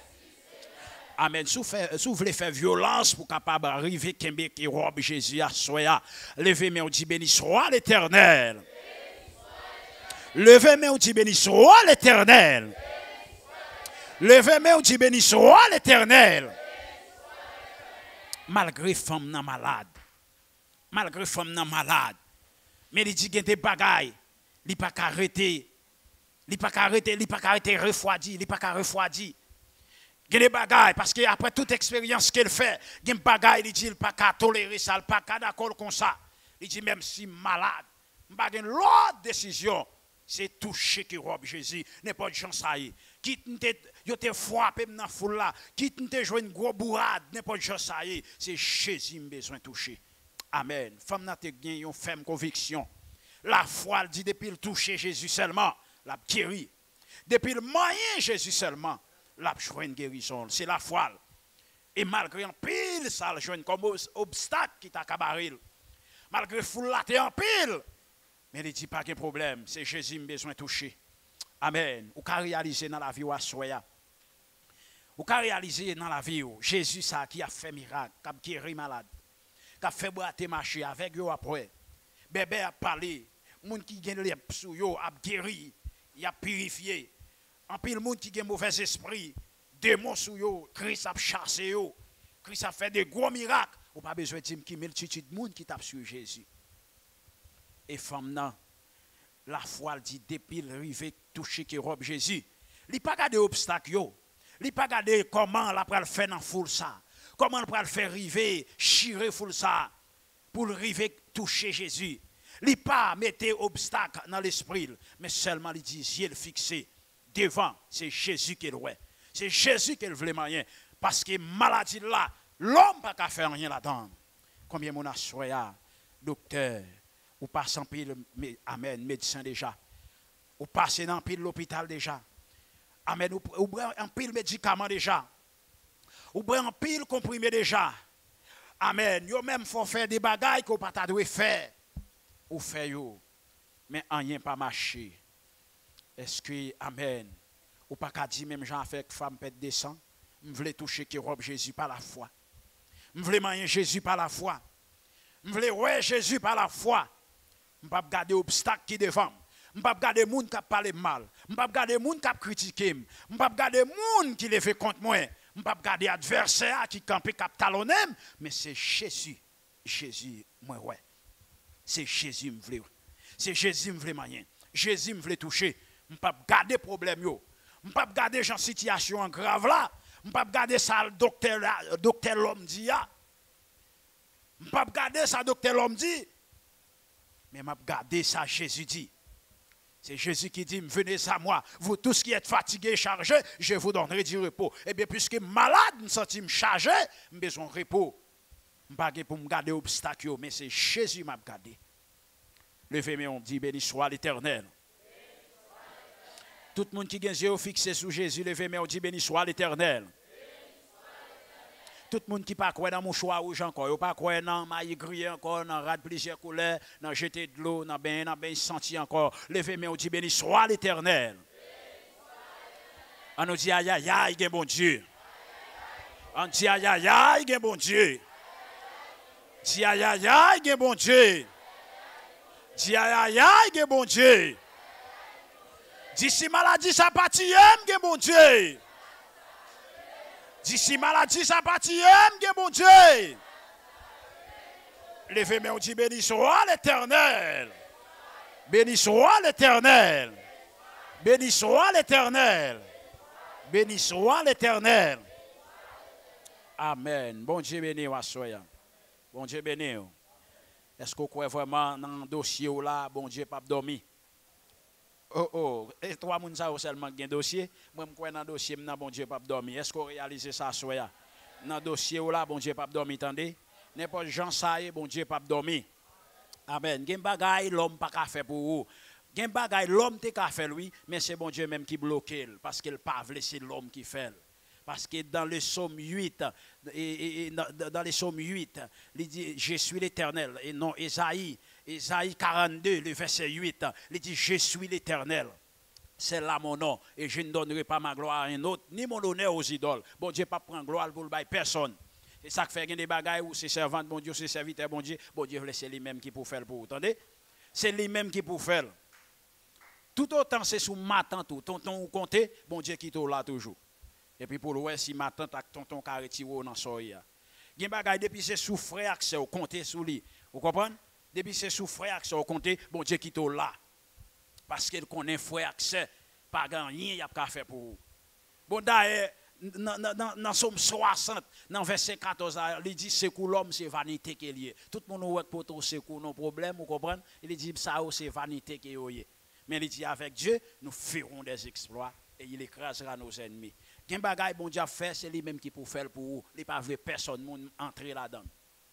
A: Amen. Si vous voulez faire violence pour capable arriver Kembe qui robe Jésus à soya, levez main, on dit béni soit l'Éternel. Levez main, on dit béni soit l'Éternel. Levez main, on dit béni soit l'Éternel. Malgré femme nan malade. Malgré femme nan malade. Mais il dit qu'il y a des bagailles, il pas arrêter. Il pas arrêter, il pas arrêter refroidi, il pas refroidi. Il y a des bagailles, parce qu'après toute expérience qu'elle fait, il y a des bagailles, il dit qu'il ne peut pas tolérer ça, il ne peut pas d'accord comme ça. Il dit même si malade, il n'y a pas l'autre décision, c'est toucher qui robe Jésus, n'importe quoi ça y est. Quitte te frappé dans la foule là, quitte te jouer une grosse bourrade, n'importe quoi ça y est, c'est Jésus qui a besoin de toucher. Amen. Femme n'a pas une ferme conviction. La foi, elle dit, depuis le toucher Jésus seulement, l'a guéri. Depuis le moyen Jésus seulement, l'a joué une guérison. C'est la foi. Et malgré un pile, ça le joue comme obstacle qui t'a cabaré. Malgré foule la en pile. Mais il dit pas de problème. C'est Jésus qui a besoin de toucher. Amen. Ou qu'à réaliser dans la vie ou à soya. Ou qu'à réaliser dans la vie où Jésus ça qui a fait miracle, qui a guéri malade, qui a fait boiter marcher avec eux après. Bébé a parlé, moun qui gagne les sous yo a guéri, il a purifié. En pile moun qui gagne mauvais esprit, démons sous yo, Christ a chassé yo. Christ a fait des gros miracles. Ou pas besoin de dire qu'il y a une multitude de monde qui tape sur Jésus. Et femme nan, la foi dit depuis le rive toucher qui robe Jésus. Il pas garder obstacle yo. Il pas garder comment la pral faire dans foule ça. Comment la pral faire river, chirer foule ça pour river toucher Jésus. Il pas mettre obstacle dans l'esprit, mais seulement il dit yeux fixé devant, c'est Jésus qui le ouais. C'est Jésus qui le voulait moyen parce que maladie là, l'homme pas qu'à faire rien là-dedans. Combien mon assoya docteur ou passe en pile amen médecin déjà. Ou passe dans pile l'hôpital déjà. Amen, ou en pile médicament déjà. Ou en pile comprimé déjà. Amen. Yo même faut faire des bagailles qu'on pas doit faire. Ou fait yo. Mais rien pas marché. Est-ce que amen. Ou pas qu'à dire même Jean avec femme pète descend. Je voulais toucher qui robe Jésus par la foi. Je voulais manger Jésus par la foi. Je voulais ouais Jésus par la foi. Je ne peux pas garder obstacle qui devant. Je ne peux pas garder les gens qui parlent mal. Je ne peux pas garder les gens qui critiquent. Je ne peux pas garder les gens qui les font contre moi. Je ne peux pas garder l'adversaire qui campe, qui talonne. Mais c'est Jésus. Jésus, moi, ouais. C'est Jésus me voulait. C'est Jésus me voulait manger. Jésus me voulait toucher. Je ne peux pas garder les problèmes. Je ne peux pas garder les situation grave là. Je ne peux pas garder ça le docteur l'homme dit. Je ne peux pas garder ça le docteur l'homme dit. Mais je vais garder ça Jésus dit. C'est Jésus qui dit, venez à moi, vous tous qui êtes fatigués et chargés, je vous donnerai du repos. Eh bien, puisque malade, je me sens chargé, j'ai besoin de repos. Je ne pas pour me garder obstacle, mais c'est Jésus qui m'a gardé. Levez-moi, on dit, béni soit l'Éternel. Tout le monde qui a les yeux fixés sur Jésus, levez-moi, on dit, béni soit l'Éternel. Tout le monde qui pas croire dans mon choix rouge encore, ou pas croire dans maille gris encore, dans rad plusieurs couleurs, dans jeter de l'eau, dans ben senti encore. Levez-moi, on dit béni soit l'Éternel. On nous dit aïe aïe aïe, il est bon Dieu. On dit aïe aïe aïe, il est bon Dieu. Dis aïe aïe aïe, il est bon Dieu. Dis aïe aïe aïe, il est bon Dieu. Dis si maladie ça partie, il est bon Dieu. D'ici maladie, ça partit, mon Dieu. Levez-moi, on dit béni soit l'Éternel. Béni soit l'Éternel. Béni soit l'Éternel. Béni soit l'Éternel. Amen. Bon Dieu béni, Wassoya. Bon Dieu béni. Est-ce que vous croyez vraiment dans le dossier là, bon Dieu pas dormi? Oh, et trois personnes seulement qui ont un dossier. Moi, je crois dans le dossier, bon Dieu pas dormi. Est-ce que vous réalisez ça, soya? Dans le dossier, là, bon Dieu pas dormi, attendez. N'importe Jean Saïe, bon Dieu pas dormi. Amen. Gen bagay l'homme pas faire pour vous. Gen bagay l'homme te ka fait lui, mais c'est bon Dieu même qui bloque parce qu'il pas laisser l'homme qui fait. Parce que dans le psaume 8, dans le psaume 8, il dit je suis l'Éternel et non Ésaïe 42, le verset 8, il dit je suis l'Éternel. C'est là mon nom et je ne donnerai pas ma gloire à un autre, ni mon honneur aux idoles. Bon Dieu pas prendre gloire pour le bail personne. C'est ça qui fait des bagailles où c'est servant bon Dieu, c'est serviteur bon Dieu c'est lui-même qui pour faire pour vous. Entendez? C'est lui-même qui pour faire. Tout autant c'est sous ma tante ou tonton ou compter, bon Dieu qui est là toujours. Et puis pour le si ma tante avec tonton qui a retiré dans soya. Gen bagay depuis c'est sous frère accès au compter sous lui. Vous comprenez? Depuis c'est sous frère accès au compter, bon Dieu qui est là. Parce qu'il connaît frère accès, pas rien y a pas faire pour vous. Bon d'ailleurs dans Somme 60, dans verset 14, il dit c'est que l'homme c'est vanité qui est lié. Tout le monde voit que c'est que nos problèmes, vous comprenez? Il dit ça c'est vanité qui est lié. Mais il dit avec Dieu, nous ferons des exploits et il écrasera nos ennemis. Quel bagay bon Dieu fait, c'est lui-même qui peut faire pour vous. Il n'y a pas personne entrer là-dedans.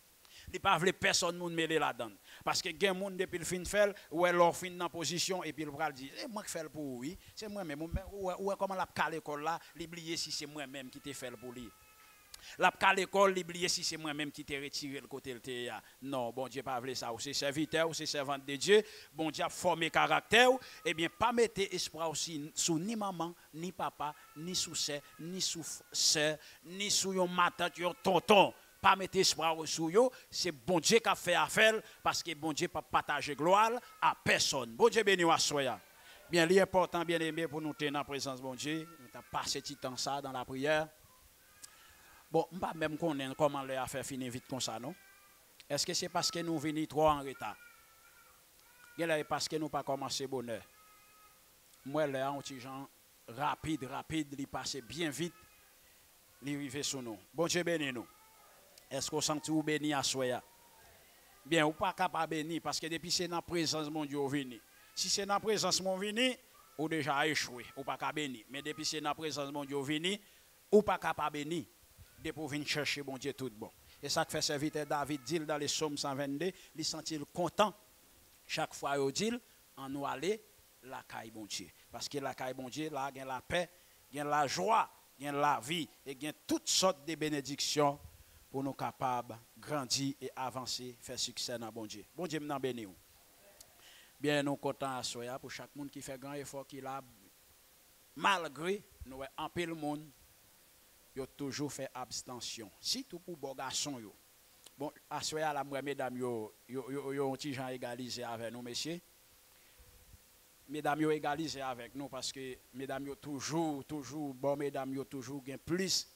A: Il pas veut personne nous mêler là-dedans. Parce que gen moun depuis le fin fait, ou leur fin dans position et puis il va dire moi qui fais pour oui, c'est moi même ou comment la calé l'école là, l'oublier si c'est moi même qui t'ai fait pour lui. La qu'à l'école, l'oublier si c'est moi-même qui t'ai retiré le côté de non, bon Dieu pas voulu ça. Ou c'est serviteur, ou c'est servante de Dieu. Bon Dieu a formé caractère. Eh bien, pas mettre espoir aussi sous ni maman, ni papa, ni sous sœur, ni sous sœur, ni sous yon matin, yon tonton. Pas mettre espoir sous yo. C'est bon Dieu qui a fait affaire parce que bon Dieu pas partager gloire à personne. Bon Dieu béni à soya. Bien, l'important, bien aimé, pour nous tenir en présence, bon Dieu, nous avons passé petit temps ça dans la prière. Bon, je ne sais pas même comment les affaires finissent vite comme ça, non? Est-ce que c'est parce que nous venons trop en retard? C'est parce que nous n'avons pas commencé bonheur. Moi, là, un petit gens rapide, il passe bien vite, il arrive sur nous. Bon Dieu béni nous. Est-ce qu'on sent tout béni à soi? Bien, ou pas capable de bénir, parce que depuis c'est dans la présence de mon Dieu venu. Si c'est dans la présence de mon venu, ou déjà échoué, ou pas capable de bénir. Mais depuis c'est dans la présence de mon Dieu venu, ou pas capable de bénir. Pour venir chercher bon Dieu tout bon. Et ça que fait serviteur David dit dans les psaumes 122, il sentit content chaque fois il dit en nous aller la caille bon Dieu. Parce que la caille bon Dieu là il y a la paix, il y a la joie, il y a la vie et il y a toutes sortes de bénédictions pour nous capables grandir et avancer, faire succès dans bon Dieu. Bon Dieu m'en béni. Bien nous contents à soi pour chaque monde qui fait grand effort qui là malgré nous en pile monde yo toujours fait abstention. Si tout pour bon garçon yo. Bon, à ce la mesdames yo un petit gens égalisé avec nous messieurs. Mesdames yo égalisé avec nous parce que mesdames yo toujours bon mesdames yo toujours gain plus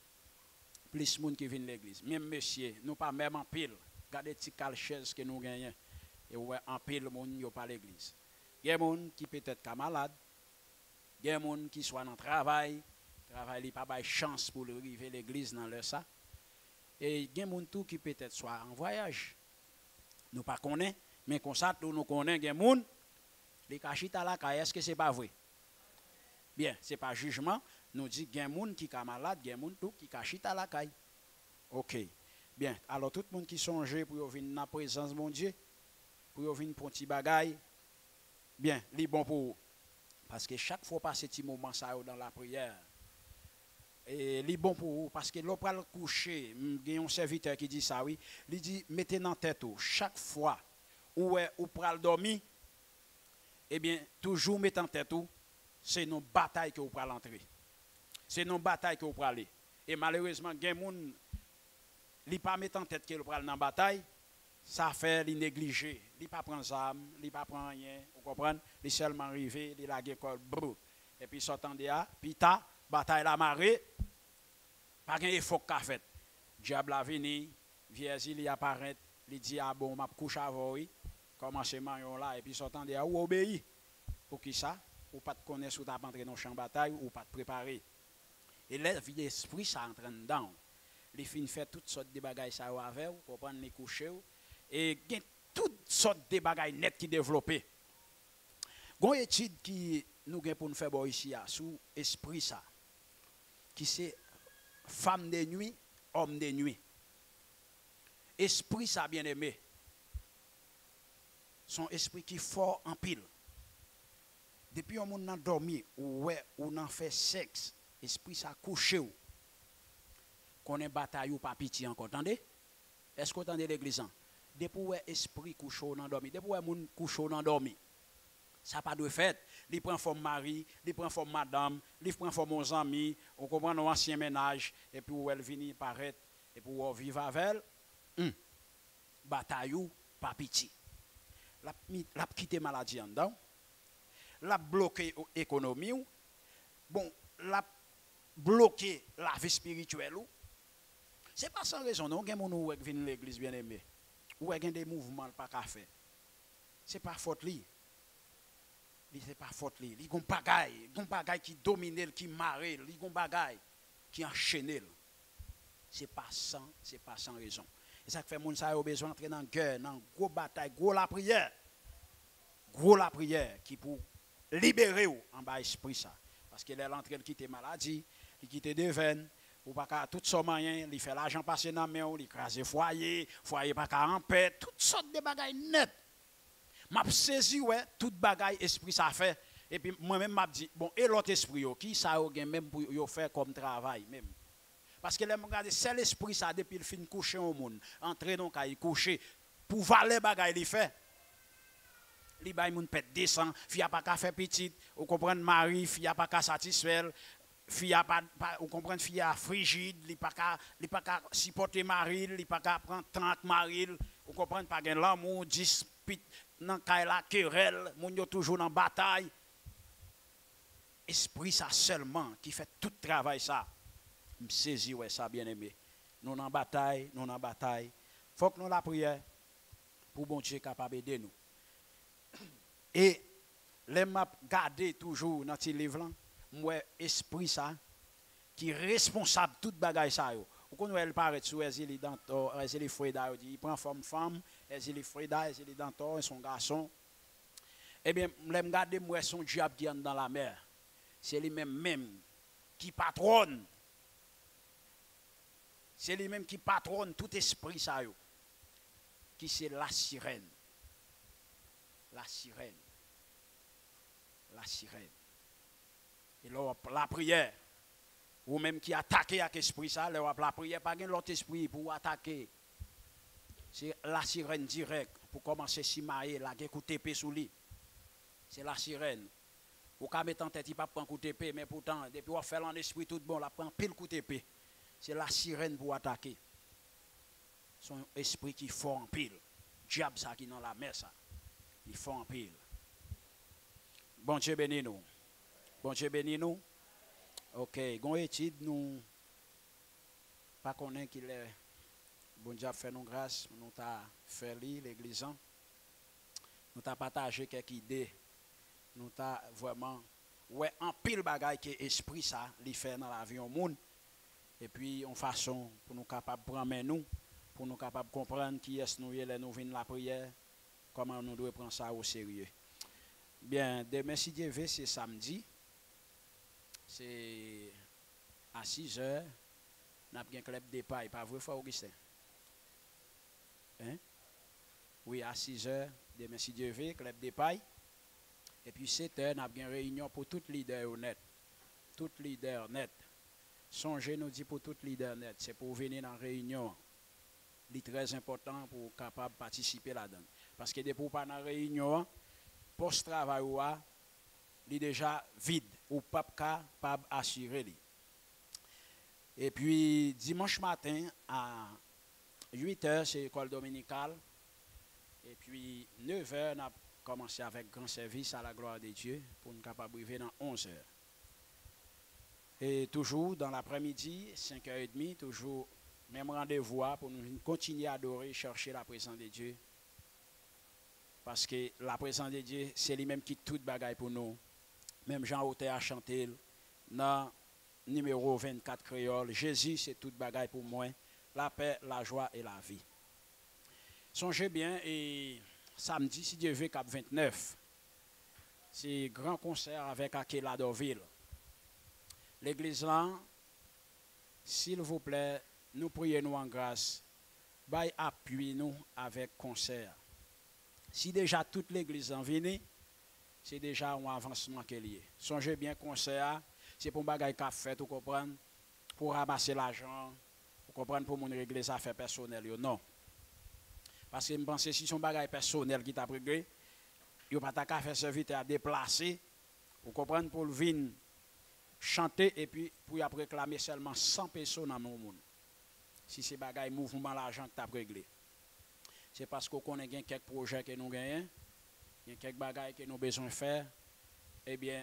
A: monde qui vient l'église. Même messieurs, nous pas même en pile. Regardez petit calchaise que nous gagnons et ouais en pile monde yo pas l'église. Il y a monde qui peut-être malade. Il y a monde qui soit dans travail n'est pas de chance pour arriver à l'église dans le ça. Et il y a des gens qui peut-être soit en voyage. Nous ne connaissons pas, mais comme ça, nous connaissons des gens qui cachent à la caille. Est-ce que ce n'est pas vrai? Bien, ce n'est pas jugement. Nous disons qu'il y a des gens qui sont malades, il y a des gens qui cachent à la caille. Ok. Bien, alors tout le monde qui songe pour venir dans la présence de mon Dieu, pour venir pour un petit bagaille, bien, c'est bon pour vous. Parce que chaque fois passer ce petit moment ça dans la prière, et li bon pour vous parce que l'on peut le coucher, il y a un serviteur qui dit ça oui, il dit mettez dans tête chaque fois où pral dormir, eh bien toujours mettez en tête c'est nos batailles que vous pral entrer. C'est nos batailles que vous pral aller. Et malheureusement gen moun li pas mettre en tête que vous pral dans bataille, ça fait li négliger, li pas prendre arme, li pas prendre rien, vous comprenez? Li seulement arriver, li la école brou. Et puis sortant de là, puis ta bataille la marée, pas de effort qu'a fait. Diable a venu, Vierge il apparaît, il dit ah bon, m'a couche avant oui, commencement là et puis sortant de là ou obéit. Pour qui ça? Ou pas te connaître ou t'as entrer dans le champ de bataille ou pas te préparer. Et là vie d'esprit ça entraîne dedans. Les fins fait toutes sortes de bagages ça avec, pour prendre les coucher et gain toutes sortes de bagages net qui développé. Gon étude qui nous gain pour nous faire ici sous esprit ça qui c'est femme de nuit, homme de nuit. Esprit ça bien aimé. Son esprit qui fort en pile. Depuis on n'a dormi ou on fait sexe, esprit ça couché ou. Qu'on est bataille ou pas pitié encore, entendez? Est-ce que vous entendez l'église? Depuis où esprit couché ou dans dormi, depuis où moun couché ou dans dormi. Ça pas de fait. Il prend forme mari, il prend forme madame, il prend forme aux amis, on comprend nos anciens ménages, et puis où elle vient paraître, et puis où vivre avec elle. Bataille ou pas pitié. La quitté maladie en dedans, la bloqué l'économie, bon, la bloqué la vie spirituelle. Ce n'est pas sans raison, non, il y a des gens qui viennent à l'église bien aimé, ou il y a des mouvements pas qu'à faire. Ce n'est pas faute li. C'est pas faute li. Il y a un bagaille qui domine, qui marre, il y a un bagaille qui enchaîne. Ce n'est pas sans raison. Et ça fait que les gens ont besoin d'entrer dans le cœur, dans une grosse bataille, gros la prière. Gros la prière qui pour libérer en bas esprit ça. Parce que l'entrée, il quitte maladie, il quitte des veines, ou pas qu'à tout ça moyen, il fait l'argent passer dans main, il crase foyer pas qu'à en paix, toutes sortes de bagailles net. M'a saisi ouais, toute bagaille esprit ça fait et puis moi-même m'a dit bon et l'autre esprit qui ça yo même pour yo faire comme travail même. Parce que les regarder c'est l'esprit ça depuis le fin coucher au monde, entrer donc à y coucher pour valer bagaille il fait. Li bay moun pète descend, fille a pas qu'à faire petite, ou comprendre mari, fille a pas qu'à satisfaire, fille a pas ou comprendre fille a frigide, li pas qu'à supporter mari, li pas qu'à prendre 30 mari, ou comprendre pas gen l'amour, dispute nan kay la querelle, moun yo toujours dans bataille. Esprit ça seulement qui fait tout travail ça. Me saisi ouais ça bien aimé. Nous en bataille, Faut que nous la prière pour bon Dieu capable d'aider nous. Et les m'a gardé toujours dans ce livre là, moi esprit ça qui est responsable toute bagaille ça yo. Ou qu'on elle paraît sur Ezeli Dantor, Ezeli Freda dit il prend forme femme, Ezeli Freda, Ezeli Dantor son garçon. Eh bien, les me garder moi son diable qui entre dans la mer. C'est lui même qui patronne. C'est lui même qui patronne tout esprit ça yo. Qui c'est la sirène. La sirène. La sirène. Et là, la prière, ou même qui attaque avec l'esprit, ça, la prière, pas l'autre esprit pour attaquer. C'est la sirène directe pour commencer à simailler, la coup épée sous lui. C'est la sirène. Ou quand mettre en tête, il ne prend pas un coup d'épée, mais pourtant, depuis qu'on fait l'esprit tout bon, la prend pile coup d'épée. C'est la sirène pour attaquer. Son esprit qui fort en pile. Diable ça qui est dans la mer, ça. Il faut en pile. Bon Dieu bénis nous. Bon Dieu bénis nous. Ok, gon étude nous pas connaître qu'il est bon Dieu fait nous grâce, nous t'a fait lire l'église. Nous t'a partagé quelques idées. Nous t'a vraiment ouais en pile bagaille que esprit ça li fait dans la vie au monde et puis en façon pour nous capable prendre nous pour nous capable comprendre qui est nous nous venons la prière. Comment nous devons prendre ça au sérieux. Bien, demain, si Dieu veut, c'est samedi. C'est à 6 heures. Nous avons un club de paille. Pas vrai, Frère Augustin? Hein? Oui, à 6 heures. Demain, si Dieu veut, club de paille. Et puis 7 heures, nous avons une réunion pour tous les leaders net. Tous les leaders net. Songez, nous dit pour tous les leaders net. C'est pour venir dans la réunion. C'est très important pour capable participer là-dedans. Parce que depuis pas dans la réunion, post-travail, il est déjà vide, ou pas capable assurer. Et puis, dimanche matin, à 8 h, c'est l'école dominicale. Et puis, 9 h, on a commencé avec grand service à la gloire de Dieu pour nous capable arriver dans 11 h. Et toujours dans l'après-midi, 5h30, toujours même rendez-vous pour nous continuer à adorer, chercher la présence de Dieu. Parce que la présence de Dieu, c'est lui-même qui tout bagaille pour nous. Même Jean Auté a chanté dans numéro 24 créole. Jésus, c'est tout bagaille pour moi. La paix, la joie et la vie. Songez bien, et samedi, si Dieu veut, cap 29, c'est grand concert avec Akela Dorville. L'église là, s'il vous plaît, nous prions nous en grâce. Bail appui nous avec concert. Si déjà toute l'église en vient, c'est déjà un avancement qu'elle y est. Songez bien concert, c'est pour bagaille qu'a fait, vous comprenez, pour ramasser l'argent, vous comprenez, pour mon régler les affaires personnelles. Non. Parce que je pense que si son bagaille personnel qui t'a réglé, il n'y a pas qu'à faire serviteur à déplacer, vous comprenez, pour venir chanter et puis pour réclamer seulement 100 personnes dans mon monde. Si c'est bagaille mouvement l'argent que tu as réglé. C'est parce qu'on connaît quelques projets que nous gagnons, il y a quelques bagailles que nous avons besoin de faire. Eh bien,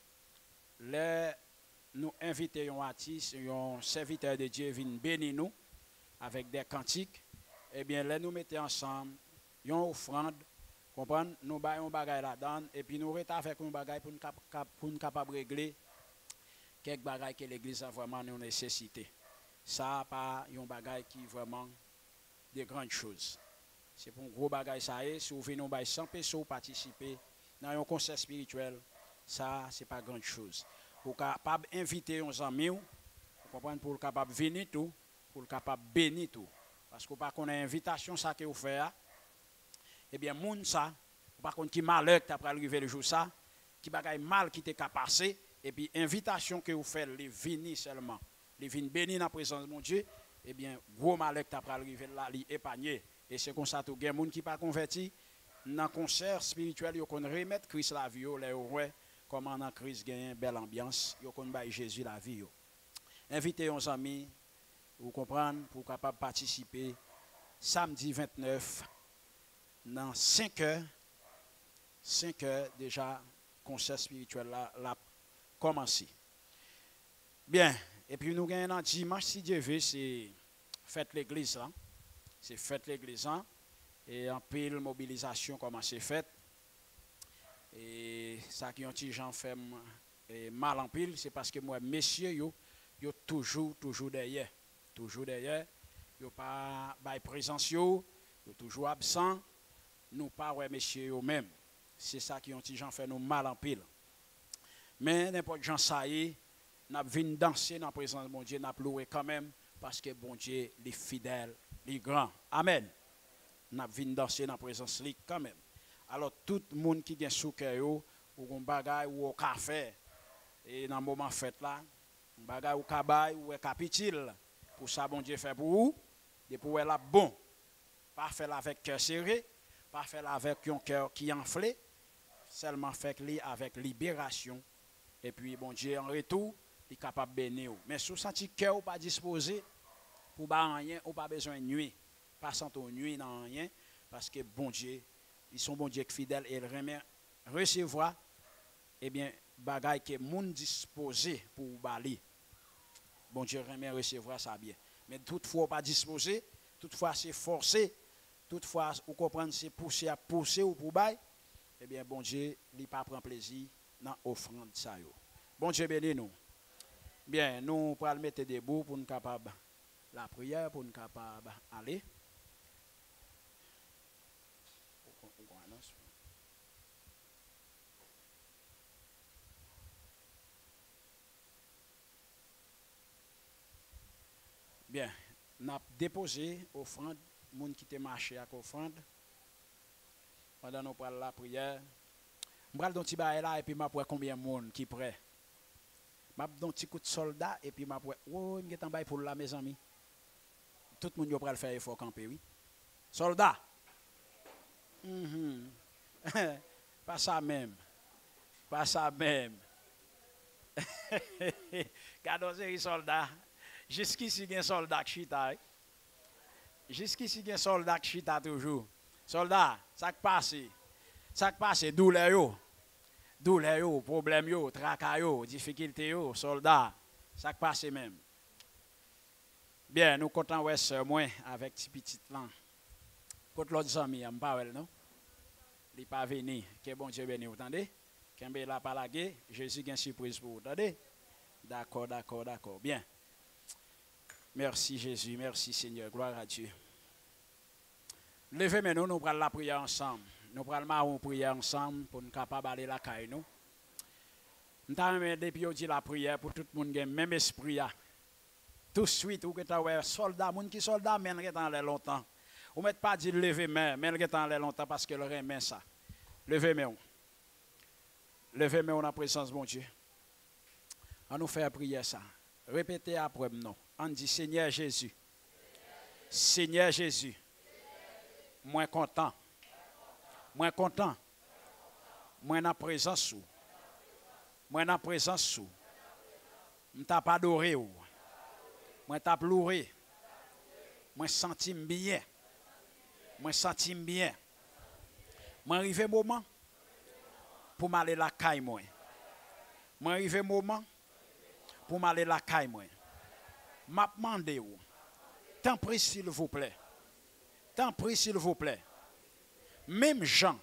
A: nous invitons un artiste, un serviteur de Dieu vient bénir nous avec des cantiques. Eh bien, nous mettons ensemble, une offrande, comprenez, nous baillons un bagaille là-dedans, et puis nous restons avec un bagaille pour nous capable de régler quelques bagailles que l'Église a vraiment nous nécessité. Ça pas un bagaille qui est vraiment de grandes choses. C'est pour un gros bagaille ça est, si vous venez nous bailler 100 personnes participer dans un concert spirituel, ça c'est pas grande chose. Pour capable inviter nos amis, Comprendre pour capable venir tout, pour capable bénir tout. Parce que pas qu'on a invitation ça que vous fait, eh bien moun ça, par contre qui malheur après arriver le jour ça, qui bagaille mal qui t'est passé et puis invitation que vous faites les venir seulement, les venir bénir dans la présence de mon Dieu, eh bien gros malheur après arriver là, li épargner et c'est comme ça tout gain moun qui pas converti dans concert spirituel yo kon remettre Christ la vie yo les ouais comment dans Christ gagne belle ambiance, yo kon bailler Jésus la vie yo. Invitez vos amis, vous comprendre, pour capable participer samedi 29 dans 5 heures. 5 heures déjà, concert spirituel là commencé. Bien, et puis nous gagnons dimanche, si Dieu veut, c'est fête l'église là. C'est fête l'église là. Et en pile mobilisation comment c'est fait. Et ça qui ont petit gens fait mal en pile, c'est parce que moi, messieurs, yo toujours derrière. Toujours derrière. Yo pas by présence yo toujours absent. Nous pas ouais messieurs yo même. C'est ça qui ont petit gens fait nous mal en pile. Mais n'importe gens ça y est, n'a vinn danser dans la présence de mon Dieu, n'a loué quand même parce que bon Dieu est fidèle, est grand. Amen. N'a vinn danser dans la présence de quand même. Alors tout le monde qui est sous cœur ou un bagay ou au café et dans le moment fête là, un bagay ou kabay ou capitil pour ça bon Dieu fait pour vous, et pour la bon. Pas faire avec cœur serré, pas faire avec un cœur qui enflé, seulement faire avec libération. Et puis bon Dieu en retour, il est capable de bénir. Mais si vous sentez que vous pas disposé pour rien, ou pas besoin de nuit, pas sentir nuit dans rien, parce que bon Dieu, ils sont bon Dieu fidèles et ils remet recevoir, eh bien, bagaille que moun disposé pour bali. Bon Dieu remet recevoir ça bien. Mais toutefois pas disposé, toutefois c'est forcé, toutefois vous comprenez c'est pousser à pousser ou pour bail, eh bien bon Dieu, il pas prend plaisir dans l'offrande ça yo. Bon Dieu bénis nous. Bien, nous pour le mettre debout pour nous capable la prière pour nous capable aller. Bien, nous avons déposé offrande, les gens qui te marché avec offrande. Pendant nous parlons la prière, je vais donner un petit bail là et puis je vais combien de monde qui est prêt. Je vais donner un petit coup de soldat et puis je vais oh, je vais pour là mes amis. Tout le monde va faire effort camper, oui. Soldat. Pas ça même. Pas ça même. Gardons les soldats. Jusqu'ici, il y a un soldat qui chita. Jusqu'ici, il y a un soldat qui chita toujours. Soldat, ça qui passe. Ça qui passe, douleur, problème, tracas, difficulté, soldat. Ça qui passe même. Bien, nous comptons ouais sœur moi avec petit petit là. Côté l'autre ami, on pas non. Il pas venu, que bon Dieu béni, vous entendez? Kembe la pas la gué, Jésus a une surprise pour vous, entendez? D'accord. Bien. Merci Jésus, merci Seigneur, gloire à Dieu. Levez maintenant, nous prenons la prière ensemble. Nous prenons la prière ensemble pour nous capables d'aller la caille nous. Nous avons depuis dit la prière pour tout le monde qui a le même esprit. Tout de suite, vous avez soldat, les gens qui sont soldats, mais ils sont longtemps. Vous ne mettez pas dit lever main, mais ils sont longtemps parce que leur main ça. Levez main. Levez main en présence de mon Dieu. On nous fait la prière ça. Répétez après nous. On dit Seigneur Jésus. Seigneur Jésus. Moins content. Moins content. Moins en présence ou. Moins en présence ou. Je t'ai pas adoré ou. Moi t'ai pleuré. Moi senti bien. Moi senti bien. Moi arrivé moment pour m'aller la caille moi. Moi arrivé moment pour m'aller la caille moi. M'a demandé ou. Tant prie s'il vous plaît. Tant prie s'il vous plaît. Même Jean,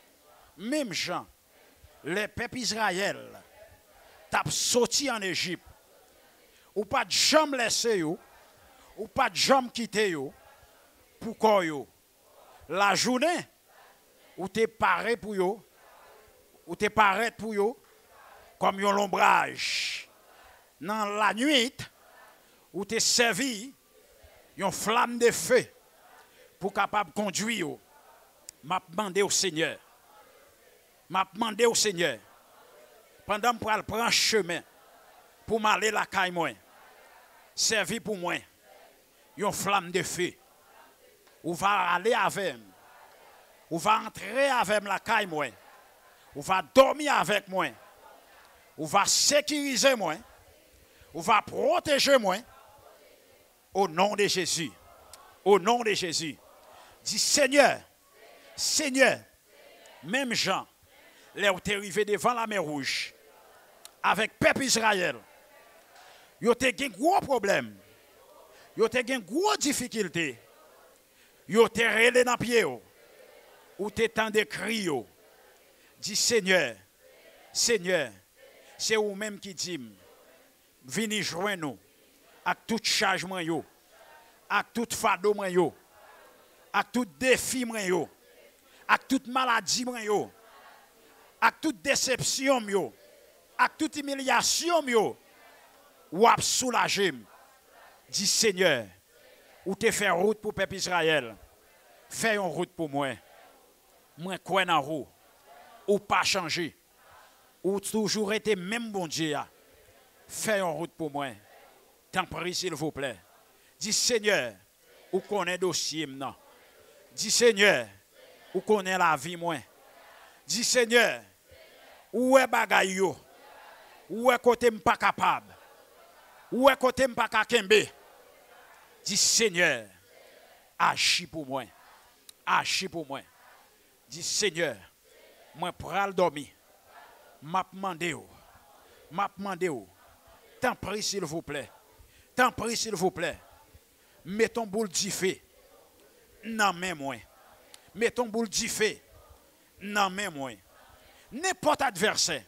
A: les peuples Israël, t'as sorti en Égypte. Ou pas de jambe laisser yo, ou pas de jambe quitter yo, pour quoi yo. La journée, ou t'es paré pour yo, ou t'es paré pour yo, comme yon l'ombrage. Dans la nuit, ou te servi une flamme de feu pour capable conduire. M'a demandé au Seigneur. M'a demandé au Seigneur. Pendant que je prends chemin pour m'aller la caille moi. Servi pour moi. Une flamme de feu. Ou va aller avec moi. Ou va entrer avec la caille moi. Ou va dormir avec moi. Ou va sécuriser moi. Ou va protéger moi. Au nom de Jésus. Au nom de Jésus. Dis Seigneur. Seigneur. Même Jean. Là où tu es arrivé devant la mer Rouge. Avec peuple Israël. Yo te gen gros problème. Yo te gen gros difficulté. Yo te relé dans pied yo. Ou te tant de cri yo. Dis Seigneur, Seigneur, c'est vous même qui dit, venez joindre nous, avec tout chargement yo, avec tout fardeau yo, avec tout défi yo, avec toute maladie yo, avec toute déception yo, avec toute humiliation yo, ou à soulager. Dis Seigneur, ou te fait route pour le peuple Israël, fais une route pour moi. Moi, quoi dans roue, ou pas changer, ou toujours été même bon Dieu. Fais une route pour moi. T'en prie, s'il vous plaît. Dis Seigneur, ou connaît dossier maintenant. Dis Seigneur, ou connaît la vie moi. Dis Seigneur, où est bagay yo? Où est côté m'pas capable? Où est côté m'pas kakembe? Dis Seigneur, agis pour moi. Agis pour moi. Dis Seigneur, moi pral dormir. M'a demandé ou. T'en prie s'il vous plaît. T'en prie s'il vous plaît. Mets ton boule d'ifé. Non mais moi. Mets ton boule d'ifé. Non mais moi. N'importe adversaire.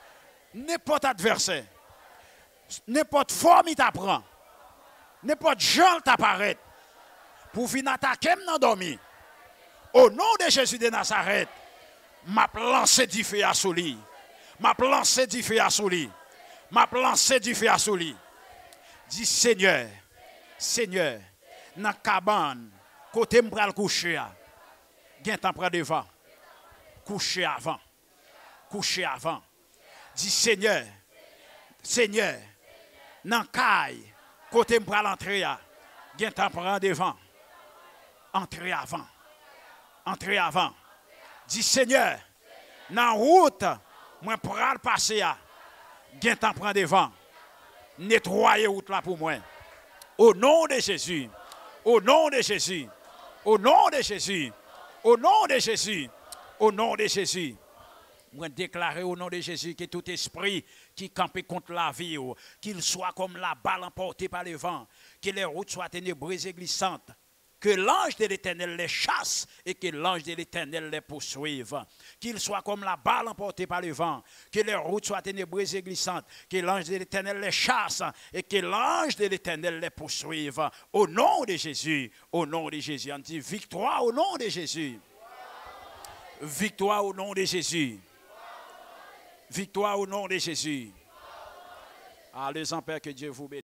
A: N'importe forme il t'apprend. N'importe genre t'apparaît. Pour venir attaquer m'nan dormi. Au nom de Jésus de Nazareth. M'a lancé du feu à soli. M'a lancé du feu à soli. M'a lancé du feu à soli. Dis Seigneur, Seigneur, dans cabane, côté m'pral coucher, gen temps prend devant. Coucher avant. Coucher avant. Dis Seigneur, Seigneur, dans caille, côté m'pral entrer, gen temps prend devant. Entrer avant. Entrer avant. Dis Seigneur, dans route, moi pral passer, gen temps prend devant. Nettoyer route là pour moi. Au nom de Jésus. Au nom de Jésus. Au nom de Jésus. Au nom de Jésus. Au nom de Jésus. Moi déclarer au nom de Jésus que tout esprit qui campe contre la vie, qu'il soit comme la balle emportée par le vent, que les routes soient ténébreuses et glissantes. Que l'ange de l'Éternel les chasse et que l'ange de l'Éternel les poursuive. Qu'il soit comme la balle emportée par le vent. Que les routes soient ténébreuses et glissantes. Que l'ange de l'Éternel les chasse et que l'ange de l'Éternel les poursuive. Au nom de Jésus. Au nom de Jésus. On dit victoire au nom de Jésus. Victoire au nom de Jésus. Victoire au nom de Jésus. Allez en paix, que Dieu vous bénisse.